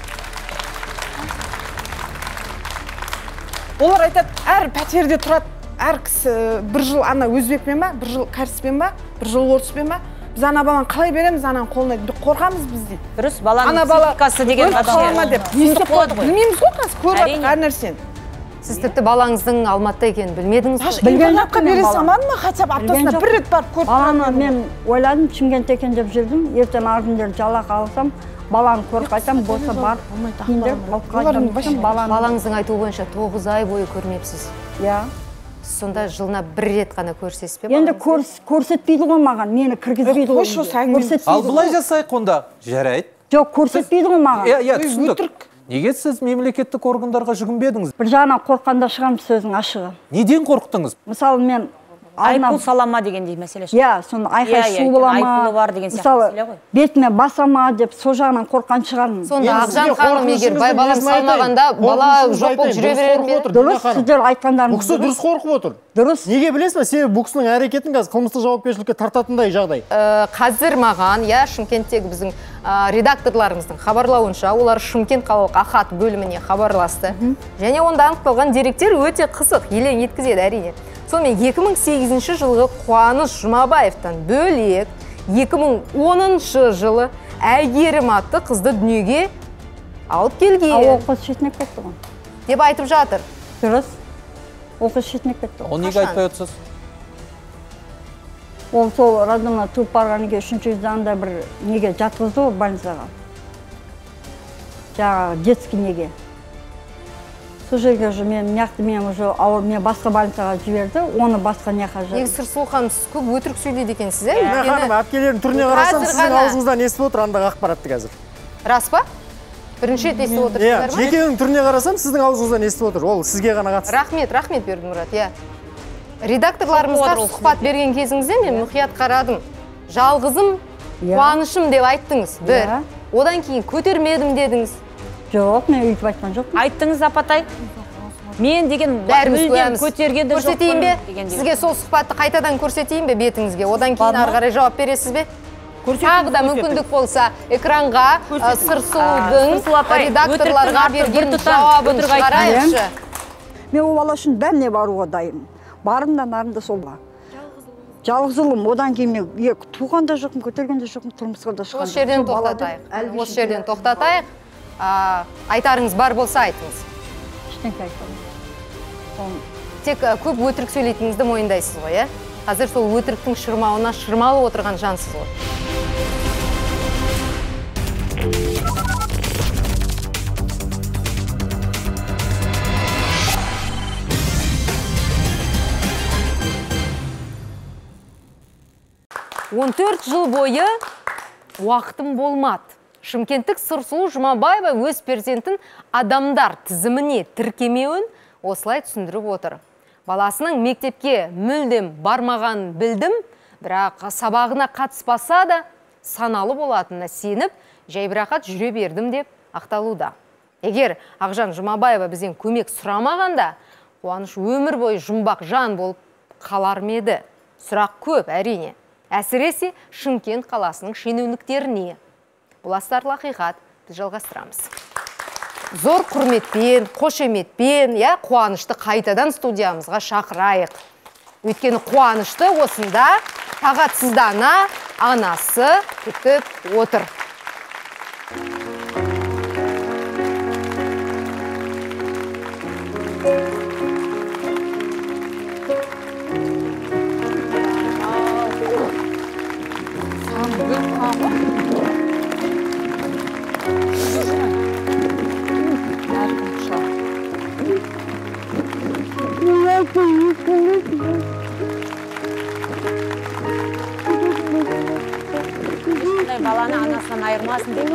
Олар айтады, әр пәтерде тұрады, әр кісі бір жыл ана өзбекпен ба, бір жыл кәріспен ба, бір жыл орыспен ба, біз ана баланы қалай береміз, ананың қолына қорқамыз біз дейді. Дұрыс, баланың психикасы деген вообще білмейміз ғой қазір, көріп жатыр әр нәрсені. Сіз тіпті балаңыздың Алматыда екенін білмедіңіз ғой? Білген жоқпын мен баланы. Ма, хотя бы аптасына бір рет барып көріп баланы мен ойладым, Шымкентте екен деп жүрдім. Ертең арғындер жалақы алсам, баланы көріп қайтам, болса бар. Кейіндер алып қайтам, балаңыздың айтуы бойынша тоғыз ай бойы көрмепсіз. Я. Сонда жылына бір рет қана көрсесіз бе? Енді көрсетпейді ғой маған, мені кіргізбейді ғой. Ал бұлай жасайық онда, жарайды. Жоқ, көрсетпейді ғой маған. Иә, түсіндік. Неге сіз мемлекеттік органдарға жүгінбедіңіз? Бір жағынан қорққанда шығамыз сөздің ашығы. Неден қорқтыңыз? Мысалы мен айыппұл салама дегендей мәселе шығар. Иә, сонда айқай шу бола ма? Айыппұлы бар деген сияқты мәселе ғой. Бетіме басама деп сол жағынан қорққан шығармын. Сонда Ақжан ханым егер бай балам салмағанда бала жоқ болып жүре берер ме? Дұрыс, сіздер айтқандарыңыз. Бұл кісі дұрыс қорқып отыр. Дұрыс. Неге білесіз бе? Себебі бұл кісінің әрекетін қазір қылмыстық жауапкершілікке тартатындай жағдай. Қазір маған, я Шымкенттегі біздің редакторларымыздың хабарлауынша, олар Шымкент қалалық ахат бөліміне хабарласты. Және онда анықталған деректер өте қызық, елең еткізеді әрине. Сонымен екі мың сегізінші жылғы Қуаныш Жұмабаевтан бөлек екі мың оныншы жылы Әйгерім атты қызды дүниеге алып келген. Ол қыз шетінеп кетті ғой. Деп айтып жатыр. Дұрыс. Ол қыз шетінеп кетті. Ол неге айтпай отырсыз? Ол сол роддомнан туып барғаннан кейін үшінші заңда бір неге жатқызды ғой больницаға. Жаңағы детский неге. Сол жерге уже мен мияқты мен уже ауыр мен басқа больницаға жіберді, оны басқа не қажет. Негізі Сырсұлу ханым, сіз көп өтірік сөйлейді екенсіз, ә? Мына ханым, әпкелердің түріне қарасам, сіздің аузыңыздан естіп отыр андай ақпаратты қазір. Рас па? Бірінші рет естіп отырсыздар ма? Иә, екеуінің түріне қарасам, сіздің аузыңыздан естіп отыр. Ол сізге ғана қатысты. Рахмет, рахмет Бердімұрат, иә. Редакторларымызға сұхбат берген кезіңізде мен мұқият қарадым. Жалғызым, қуанышым деп айттыңыз. Бір. Одан кейін көтермедім дедіңіз. Жоқ, мен өйтіп айтқан жоқпын. Айттыңыз апатай. Мен деген мүлдем көтергенде жоқпын. Көрсетейін бе? Сізге сол сұхбатты қайтадан көрсетейін бе бетіңізге? Одан кейін ары қарай жауап бересіз бе? Тағы да мүмкіндік болса, экранға Сырсұлудың редакторларға берген жауабын шығарайықшы. Мен ол бала үшін бәріне баруға дайын. Барымда, нарымда сол ба. Жалғыз ұлым, одан кейін мен туғанда жоқпын, көтергенде жоқпын, тұрмысқа да шыққан. Осы жерден тоқтатайық. Осы жерден тоқтатайық. Айтарыңыз бар болса айтыңыз. Ештеңке айтпаймын. Тек көп өтірік сөйлейтініңізді мойындайсыз ғой, ә? Қазір сол өтіріктің шырмауына шырмалып отырған жансыз ғой. он төрт жыл бойы уақытым болмады. Шымкенттік Сырсұлу Жұмабаева өз перзентін адамдар тізіміне тіркемеуін осылай түсіндіріп отыр. Баласының мектепке мүлдем бармаған білдім, бірақ сабағына қатыспаса да саналы болатынына сеніп, жайбырақат жүре бердім деп ақталуда. Егер Ақжан Жұмабаева бізден көмек сұрамағанда, Қуаныш өмір бойы жұмбақ жан болып қалар ма еді? Сұрақ көп әрине. Әсіресе Шымкент қаласының шенеуніктеріне. Бұл астарлы ақиқат, біз жалғастырамыз. Зор құрметпен, қошеметпен, я Қуанышты қайтадан студиямызға шақырайық. Өйткені Қуанышты осында тағатсыздана анасы күтіп отыр. Баланы анасынан айырмасын деп.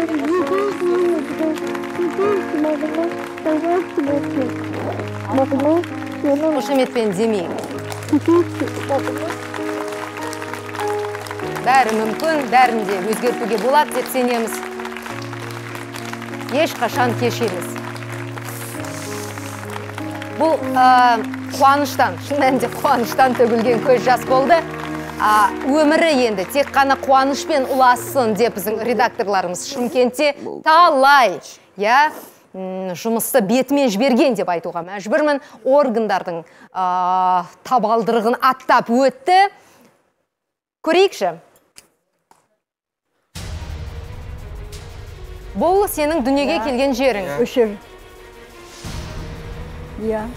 Қошеметпен демейік. Бәрі мүмкін, бәрін де өзгертуге болады деп сенеміз. Ешқашан кеш емес. Бұл қуаныштан, шын мәнінде қуаныштан төгілген көз жас болды. Өмірі енді тек қана қуанышпен ұласын деп біздің редакторларымыз Шымкентте талай жұмысты бетімен жіберген деп айтуға мәжбүрмін. Органдардың табалдырығын аттап өтті. Көрейікші. Бұл сенің дүниеге келген жерің. Өшір. Иә.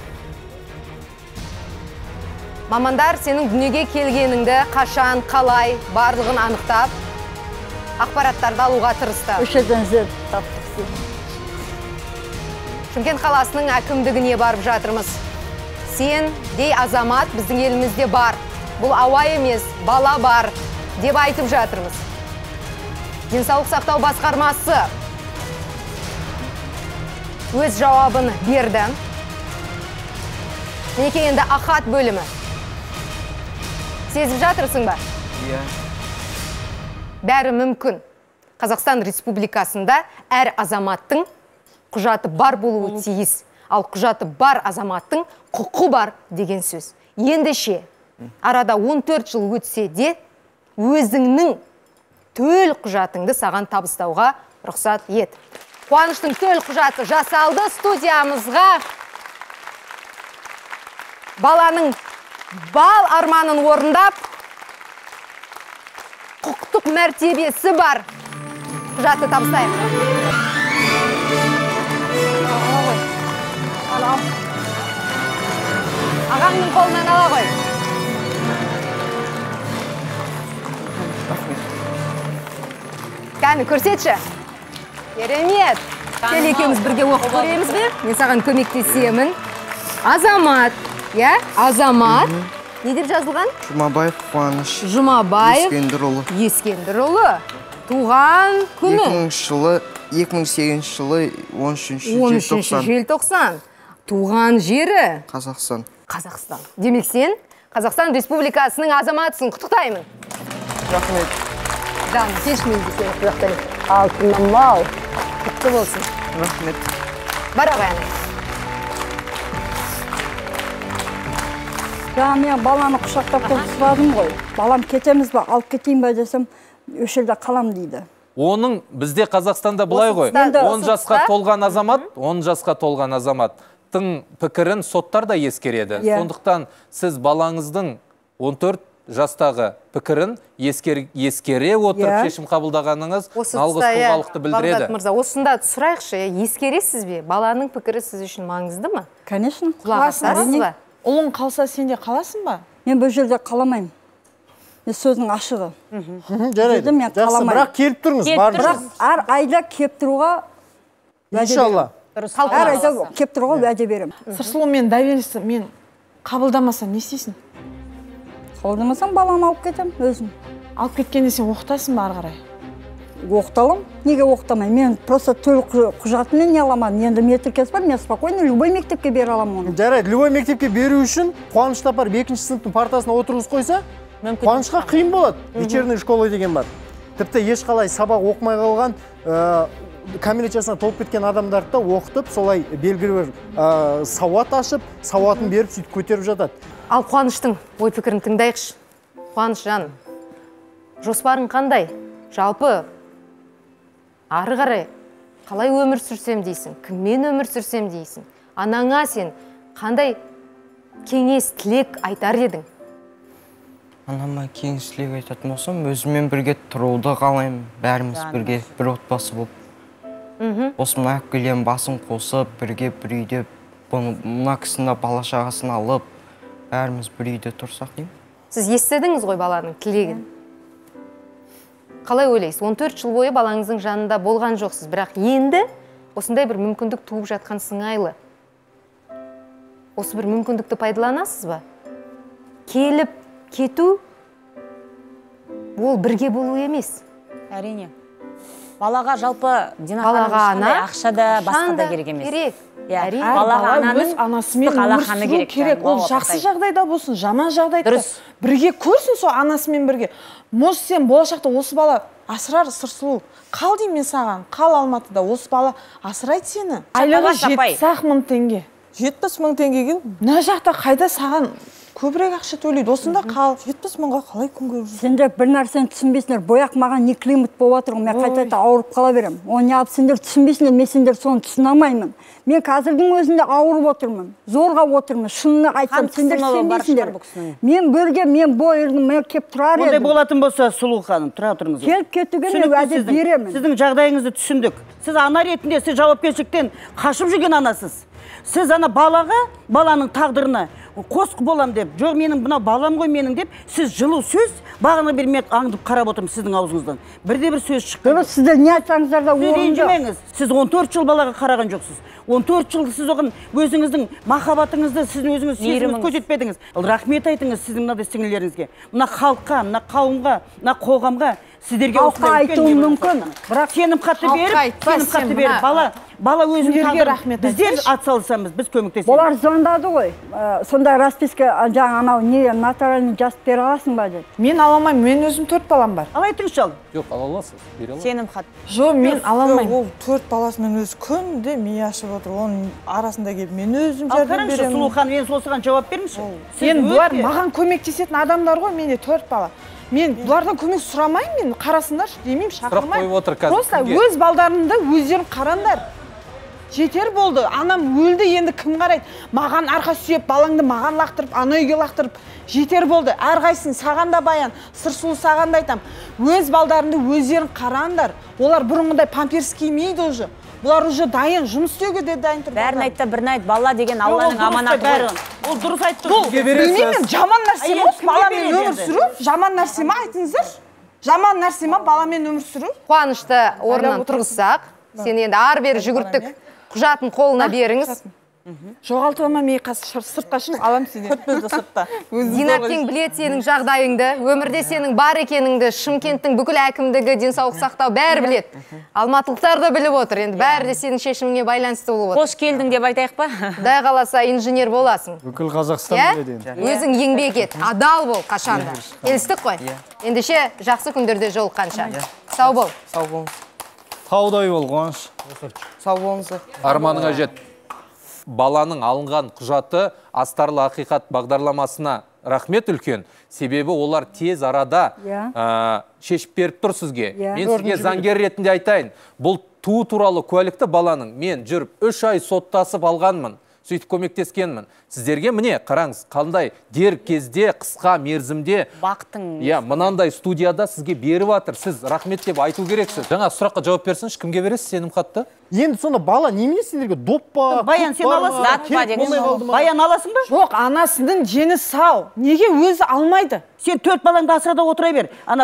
Мамандар сенің дүниеге келгеніңді қашан, қалай, барлығын анықтап, ақпараттарды алуға тырысты. Өшірден зер таптық сен. Шымкент қаласының әкімдігіне барып жатырмыз. Сен дей азамат біздің елімізде бар. Бұл ауа емес, бала бар деп айтып жатырмыз. Денсаулық сақтау басқармасы өз жауабын берді. Мінекей енді ахат бөлімі. Сезіп жатырсың ба? Иә. Бәрі мүмкін. Қазақстан Республикасында әр азаматтың құжаты бар болуы тиіс. Ал құжаты бар азаматтың құқы бар деген сөз. Ендеше, арада он төрт жыл өтсе де, өзіңнің төл құжатыңды саған табыстауға рұқсат ет. Қуаныштың төл құжаты жасалды. Студиямызға баланың бал арманын орындап, құқықтық мәртебесі бар құжатты табыстайық. Ағаңның қолынан ала қой. Кәні, көрсетші. Керемет. Сен екеуміз бірге оқып көреміз бе? Мен саған көмектесемін. Азамат. Я, Азамат. Не деп жазылған? Жұмабаев Қуаныш. Жұмабаев Ескендірұлы. Ескендірұлы. Туған күні. екі мыңыншы жылы, екі мың сегізінші жылы он үшінші желтоқсан. Туған жері? Қазақстан. Қазақстан. Демек сен Қазақстан Республикасының азаматысың. Құттықтаймын. Рахмет. Жан, кешмейді сені құттықтаймын. Алтыннан мал. Құтты болсын. Рахмет. Бар ағайын. Жаңа мен баланы құшақтап тұрып сұрадым ғой. Балам кетеміз ба, алып кетейін ба десем, өшірде қалам дейді. Оның бізде Қазақстанда былай ғой. он жасқа толған азамат, он жасқа толған азаматтың пікірін соттар да ескереді. Сондықтан сіз балаңыздың он төрт жастағы пікірін ескере отырып шешім қабылдағаныңыз алғыс тұлғалықты білдіреді. Бағдат мырза, осында сұрайықшы, ескересіз бе? Баланың пікірі сіз үшін маңызды ма? Конечно. Құлақ асасыз ба? Ұлың қалса сенде қаласың ба? Мен бұл жерде қаламайым. Мен сөздің ашығы. Жарайды. Жақсы, бірақ келіп тұрыңыз. Бірақ әр айда кеп тұруға иншалла. Әр айда кеп тұруға уәде берем. Сырсұлу, мен доверенность, мен қабылдамасам не істейсің? Қабылдамасам баланы алып кетем өзім. Алып кеткенде сен оқытасың ба ары қарай? Оқыталым. Неге оқытамай? Мен просто төл құжатымен не аламадым. Енді метрикесі бар, мен спокойно любой мектепке бере аламын оны. Жарайды, любой мектепке беру үшін Қуаныш апарып екінші сыныптың партасына отырғыз қойса, Қуанышқа қиын болады. Вечерный школа деген бар. Тіпті ешқалай сабақ оқымай қалған, кәмелет жасына толып кеткен адамдарды оқытып, солай белгілі бір сауат ашып, сауатын беріп, сөйтіп көтеріп жатады. Ал Қуаныштың ой пікірін тыңдайықшы. Қуаныш жан, жоспарың қандай? Жалпы ары қарай қалай өмір сүрсем дейсің? Кіммен өмір сүрсем дейсің? Анаңа сен қандай кеңес, тілек айтар едің? Анама кеңесілік айтатын болсам, өзімен бірге тұруды қалаймын. Бәріміз бірге бір отбасы болып. Осы мына әпкелерім басын қосып, бірге бір үйде, мына кісіні бала шағасын алып, бәріміз бір үйде тұрсақ деймін. Сіз естідіңіз ғой баланың тілегін? Қалай ойлайсыз? он төрт жыл бойы балаңыздың жанында болған жоқсыз, бірақ енді осындай бір мүмкіндік туып жатқан сыңайлы. Осы бір мүмкіндікті пайдаланасыз ба? Келіп, кету, ол бірге болу емес. Әрине. Балаға жалпы Динаның ақша да басқа да керек емес. Керек. Балаға өз анасымен өмір сүру керек. Ол жақсы жағдайда болсын, жаман жағдайда. Бірге көрсін сол анасымен бірге. Может, сен болашақта осы бала асырар сырсылу. Қал деймін мен саған, қал Алматыда, осы бала асырайды сені. Айлығы жетпіс ақ мың теңге. жетпіс мың теңгеге мына жақта қайда саған көбірек ақша төлейді, осында қал. жетпіс мыңға қалай күн көріп жүр? Сендер бір нәрсені түсінбейсіңдер. Бояқ маған не климат болып жатыр, мен қайта-қайта ауырып қала беремін. Оны не алып сендер түсінбейсіңдер, мен сендер соны түсіне алмаймын. Мен қазірдің өзінде ауырып отырмын, зорға отырмын. Шынына айтсам, сендер сенбейсіңдер. Мен бірге, мен бойырдым, мен кеп тұрар едім. Ондай болатын болса, Сұлу ханым, тұра тұрыңыз. Келіп кетуге мен уәде беремін. Сіздің жағдайыңызды түсіндік. Сіз ана ретінде, сіз жауапкершіліктен қашып жүрген анасыз. Сіз ана балаға, баланың тағдырына қосқы болам деп, жоқ менің мына балам ғой менің деп, сіз жылу сөз бағына бермей аңдып қарап отырмын сіздің аузыңыздан. Бірде бір сөз шыққан. Дұрыс, сіздер не айтсаңыздар да орынды. Сіз он төрт жыл балаға қараған жоқсыз. он төрт жыл сіз оған өзіңіздің махаббатыңызды, сіздің өзіңіз сезіміңіз көрсетпедіңіз. Рахмет айтыңыз сіздің мынадай сіңілеріңізге. Мына халыққа, мына қауымға, мына қоғамға сіздерге осылай айтуым мүмкін. Бірақ сенім хатты беріп, сенім хатты беріп, бала бала өзінің тағдырын біздер атсалысамыз, біз көмектесеміз. Олар звондады ғой. Сонда расписка жаңа анау не нотариальный жазып бере аласың ба деді. Мен ала алмаймын, мен өзім төрт балам бар. Ал айтыңызшы ал. Жоқ, ала аласыз, бере аласыз. Сенім хат. Жоқ, мен ала алмаймын. Ол төрт баласымен өзі күнде мие ашып отыр. Оның арасында келіп мен өзім жәрдем беремін. Ал қараңызшы, Сұлу ханым, мен осыған жауап беріңізші. Сен бұлар маған көмектесетін адамдар ғой, менде төрт бала. Мен бұлардан көмек сұрамаймын, мен қарасындаршы демеймін, шақырмаймын. Просто өз балдарымды өздерін қарандар. Жетер болды, анам өлді, енді кім қарайды? Маған арқа сүйеп, балаңды маған лақтырып, ана үйге лақтырып, жетер болды. Әрқайсың саған да баян, Сырсұлу саған да айтам. Өз балдарымды өздерін қарандар. Олар бұрынғыдай памперс кимейді уже. Бұлар уже дайын, жұмыс істеуге де дайын тұр. Бәрін айтты, бірін айт, бала деген Алланың аманаты ғой. Ол дұрыс айтты. Білмеймін, жаман нәрсе ме? Баламен өмір сүру? Жаман нәрсе ме? Айтыңыздар. Жаман нәрсе ме? Баламен өмір сүру? Қуанышты орнынан тұрғызсақ, сен енді ары бері жүгірттік. Құжатын қолына беріңіз. Жоғалтуыма мей қазір сыртқа шығып алам сені. Көтпізді сыртта. Динапкең білет сенің жағдайыңды, өмірде сенің бар екеніңді, Шымкенттің бүкіл әкімдігі, денсаулық сақтау бәрі білет. Алматылықтар да біліп отыр, енді бәрі де сенің шешіміңе байланысты болып отыр. Қош келдің деп айтайық па? Құдай қаласа инженер боласың. Бүкіл Қазақстан біледі. Өзің еңбек ет, адал бол қашанда. Келістік қой? Ендеше жақсы күндерде жолыққанша. Сау бол. Сау болыңыз. Таудай бол, Қуаныш. Сау болыңыздар. Арманыңа жет. Баланың алынған құжаты Астарлы ақиқат бағдарламасына рахмет үлкен. Себебі олар тез арада шешіп беріп тұр сізге. Мен сізге заңгер ретінде айтайын. Бұл туу туралы куәлікті баланың мен жүріп үш ай соттасып алғанмын. Сөйтіп көмектескенмін. Сіздерге міне қараңыз, қандай дер кезде қысқа мерзімде бақтың. Иә, мынандай студияда сізге беріп жатыр. Сіз рахмет деп айту керексіз. Жаңа сұраққа жауап берсінші, кімге бересіз сенім хатты? Енді сонда бала немене сендерге доп па? Баян сен аласың? Баян аласың ба? Жоқ, анасының жені сау. Неге өзі алмайды? Сен төрт балаңды асырада отыра бер. Ана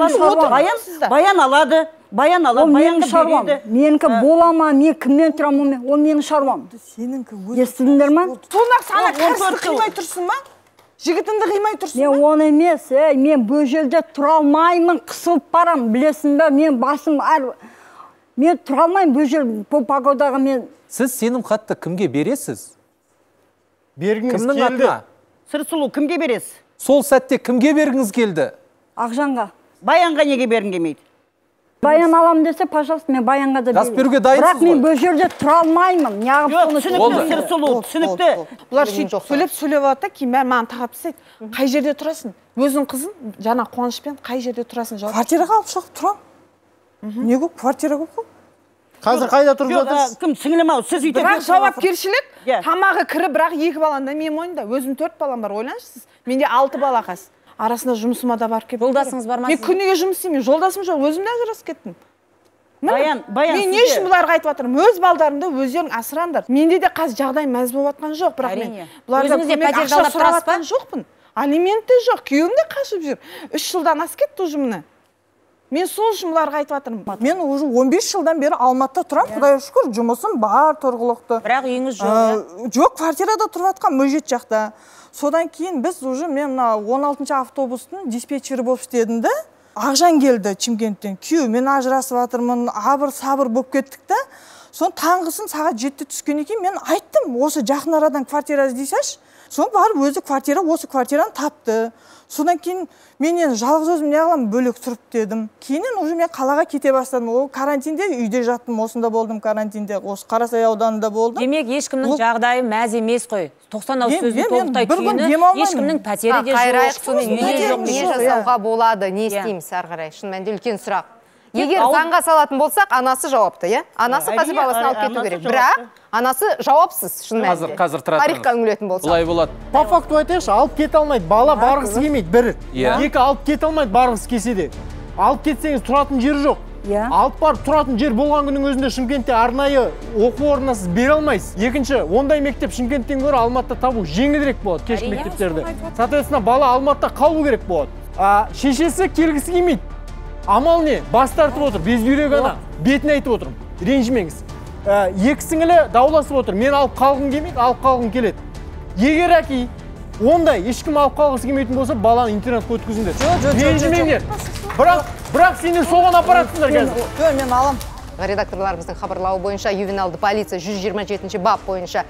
Баян алады. Баян алады, баянды береді. Менікі бола ма, мен кіммен тұрамын, ол менің шаруам. Естідіңдер ма? Сонақ сана кәрісті қимай тұрсың ма? Жігітінді қимай тұрсың ма? Мен оны емес, мен бөжелде тұра алмаймын, қысылып барам, білесің бе? Мен басым әр... Мен тұра алмаймын бөжел бұл погодаға мен... Сіз сенім хатты кімге бересіз? Бергіңіз келді. Сырсұлу, кімге бересіз? Сол сәтте кімге бергіңіз келді? Ақжанға. Баянға неге бергің келмейді? Баян алам десе, пожалуйста, мен баянға да беремін. Жас беруге дайынсыз ғой? Бірақ мен бөжелде тұра алмаймын. Жоқ, түсінікті, Сырсұлу, түсінікті. Бұлар сөйлеп сөйлеп алады, кейін бәрі маған тағап тастайды. Қай жерде тұрасың? Өзің қызын, жаңа Қуанышпен қай жерде тұрасың? Квартираға алып шығып тұрам. Не көп, квартира көп қой. Қазір қайда тұрып жатырсыз? Кім сіңілім ау, сіз үйде. Бірақ жауапкершілік, тамағы кірі, бірақ екі баланда мен мойнымда. Өзім төрт балам бар, ойлаңызшы сіз. Менде алты бала қас. арасында жұмысыма да барып келіп. Жолдасыңыз бар ма? Мен күніге жұмыс істеймін, жолдасым жоқ, өзім де ажырасып кеттім. Баян, баян. Мен не үшін бұларға айтып жатырмын? Өз балдарымды өздерің асыраңдар. Менде де қазір жағдай мәз болып жатқан жоқ, бірақ мен бұлардан көмек ақша сұрап жатқан жоқпын. Алимент те жоқ, күйеуім де қашып жүр. Үш жылдан асып кетті уже міне. Мен сол үшін бұларға айтып жатырмын. Мен уже он бес жылдан бері Алматыда тұрамын, Құдайға шүкір, жұмысым бар, тұрғылықты. Бірақ үйіңіз жоқ. Жоқ, квартирада тұрып жатқан мөжет жақта. Содан кейін біз уже мен он алтыншы автобустың диспетчері болып істедім де, Ақжан келді Чимкенттен. Күйеумен ажырасып жатырмын, абыр сабыр болып кеттік та. Сон таңғысын сағат жетіде түскеннен кейін мен айттым, осы жақын арадан квартира іздейсәш. Сон барып өзі квартира, осы квартираны тапты. Содан кейін мен енді жалғыз өзім не қыламын, бөлек тұрып дедім. Кейіннен уже мен қалаға кете бастадым. Ол карантинде үйде жаттым, осында болдым карантинде, осы Қарасай ауданында болдым. Демек ешкімнің жағдайы мәз емес қой. тоқсан ауыз сөзін толықтай түйіні, ешкімнің пәтері де жоқ. Не жасауға болады, не істейміз ары қарай? Шын мәнінде үлкен сұрақ. Егер заңға салатын болсақ, анасы жауапты, иә? Анасы қазір баласын алып кету керек. Бірақ анасы жауапсыз, шын мәнінде. Қазір тұратын. Тарихқа үңілетін болсақ. Бұлай болады. По факту айтайықшы, алып кете алмайды, бала барғысы келмейді, бір. Екі алып кете алмайды, барғысы келсе де. Алып кетсеңіз тұратын жері жоқ. Алып барып тұратын жер болған күннің өзінде Шымкентте арнайы оқу орнына сіз бере алмайсыз. Екінші, ондай мектеп Шымкенттен гөрі Алматыда табу жеңілдірек болады, кешкі мектептерді. Соответственно, бала Алматыда қалу керек болады. Шешесі келгісі келмейді. Амал не? Бас тартып отыр, безбүйрек ана, бетін айтып отырмын. Ренжімеңіз. Екі сіңілі дауласып отыр. Мен алып қалғым келмейді, алып қалғым келеді. Егер әке ондай ешкім алып қалғысы келмейтін болса, баланы интернатқа өткізіңдер. Ренжімеңдер. Бірақ, бірақ сендер соған апаратсыңдар қазір. Жоқ, мен алам. Редакторларымыздың хабарлауы бойынша ювеналды полиция жүз жиырма жетінші бап бойынша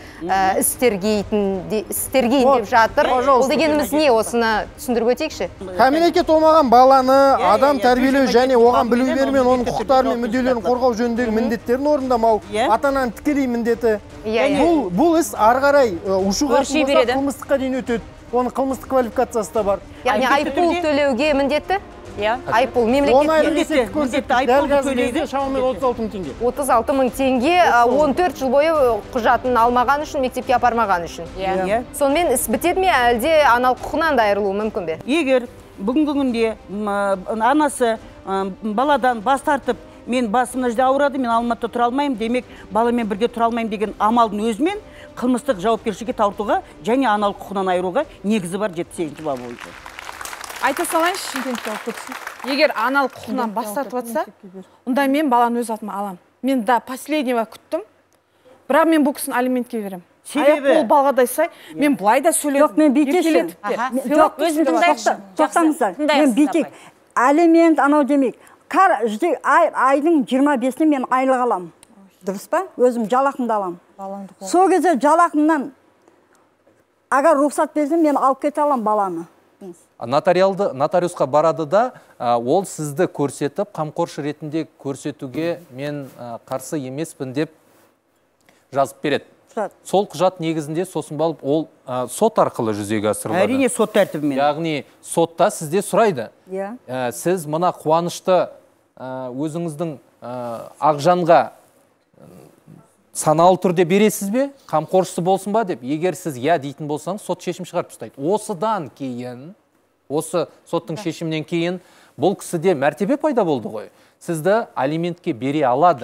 істергейін деп жатыр. Ол дегеніміз не, осыны түсіндіріп өтейікші? Кәмелетке толмаған баланы адам тәрбиелеу және оған білу бермен оның құқықтары мен мүдделерін қорғау жөніндегі міндеттерін орындамау ата-ананың тікелей міндеті. Бұл іс ары қарай ушуға қылмыстыққа дейін өтеді. Оның қылмыстық квалификациясы да бар. Яғни айыппұл төлеуге міндетті? Айыппұл мемлекетке отыз алты мың теңге он төрт жыл бойы құжатын алмаған үшін, мектепке апармаған үшін. Сонымен іс бітеді ме, әлде аналық құқынан да айырылуы мүмкін бе? Егер бүгінгі күнде анасы баладан бас тартып, мен басым мына жерде ауырады, мен Алматыда тұра алмаймын, демек баламен бірге тұра алмаймын деген амалдың өзімен қылмыстық жауапкершілікке тартуға және аналық құқынан айыруға негізі бар жетпіс сегізінші бап бойынша. Айта салайыншы, Шымкентке алып кетсін. Егер аналық құқынан бас тартып жатса, онда мен баланы өз атыма алам. Мен да последнего күттім. Бірақ мен бұл кісіні алиментке берем. Себебі ол балғадай сай, мен бұлай да сөйледім. Жоқ, мен бейкешім. Жоқ, өзін тыңдайықшы. Тоқтаңыздар. Мен бейкек. Алимент анау демек. Айдың жиырма бесіне мен айлық алам. Дұрыс па? Өзім жалақымды алам. Сол кезде жалақымнан агар рұқсат берсем, мен алып кете алам баланы. Нотариалды, нотариусқа барады да, ол сізді көрсетіп, қамқоршы ретінде көрсетуге мен қарсы емеспін деп жазып береді. Сол құжат негізінде сосын балып, ол сот арқылы жүзеге асырылады. Әрине сот тәртібімен. Яғни сотта сізде сұрайды. Сіз мына қуанышты өзіңіздің Ақжанға саналы түрде бересіз бе? Қамқоршысы болсын ба деп. Егер сіз я дейтін болсаңыз, сот шешім шығарып тастайды. Осыдан кейін Осы соттың шешімінен кейін бұл кісіде мәртебе пайда болды ғой. Сізді алиментке бере алады.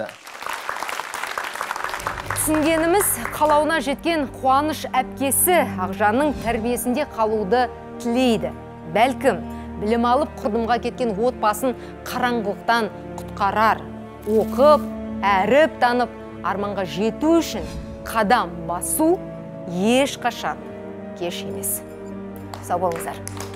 Түсінгеніміз, қалауына жеткен Қуаныш әпкесі Ақжанның тәрбиесінде қалуды тілейді. Бәлкім, білім алып құрдымға кеткен отбасын қараңғылықтан құтқарар. Оқып, әріп танып, арманға жету үшін қадам басу ешқашан кеш емес. Сау болыңыздар.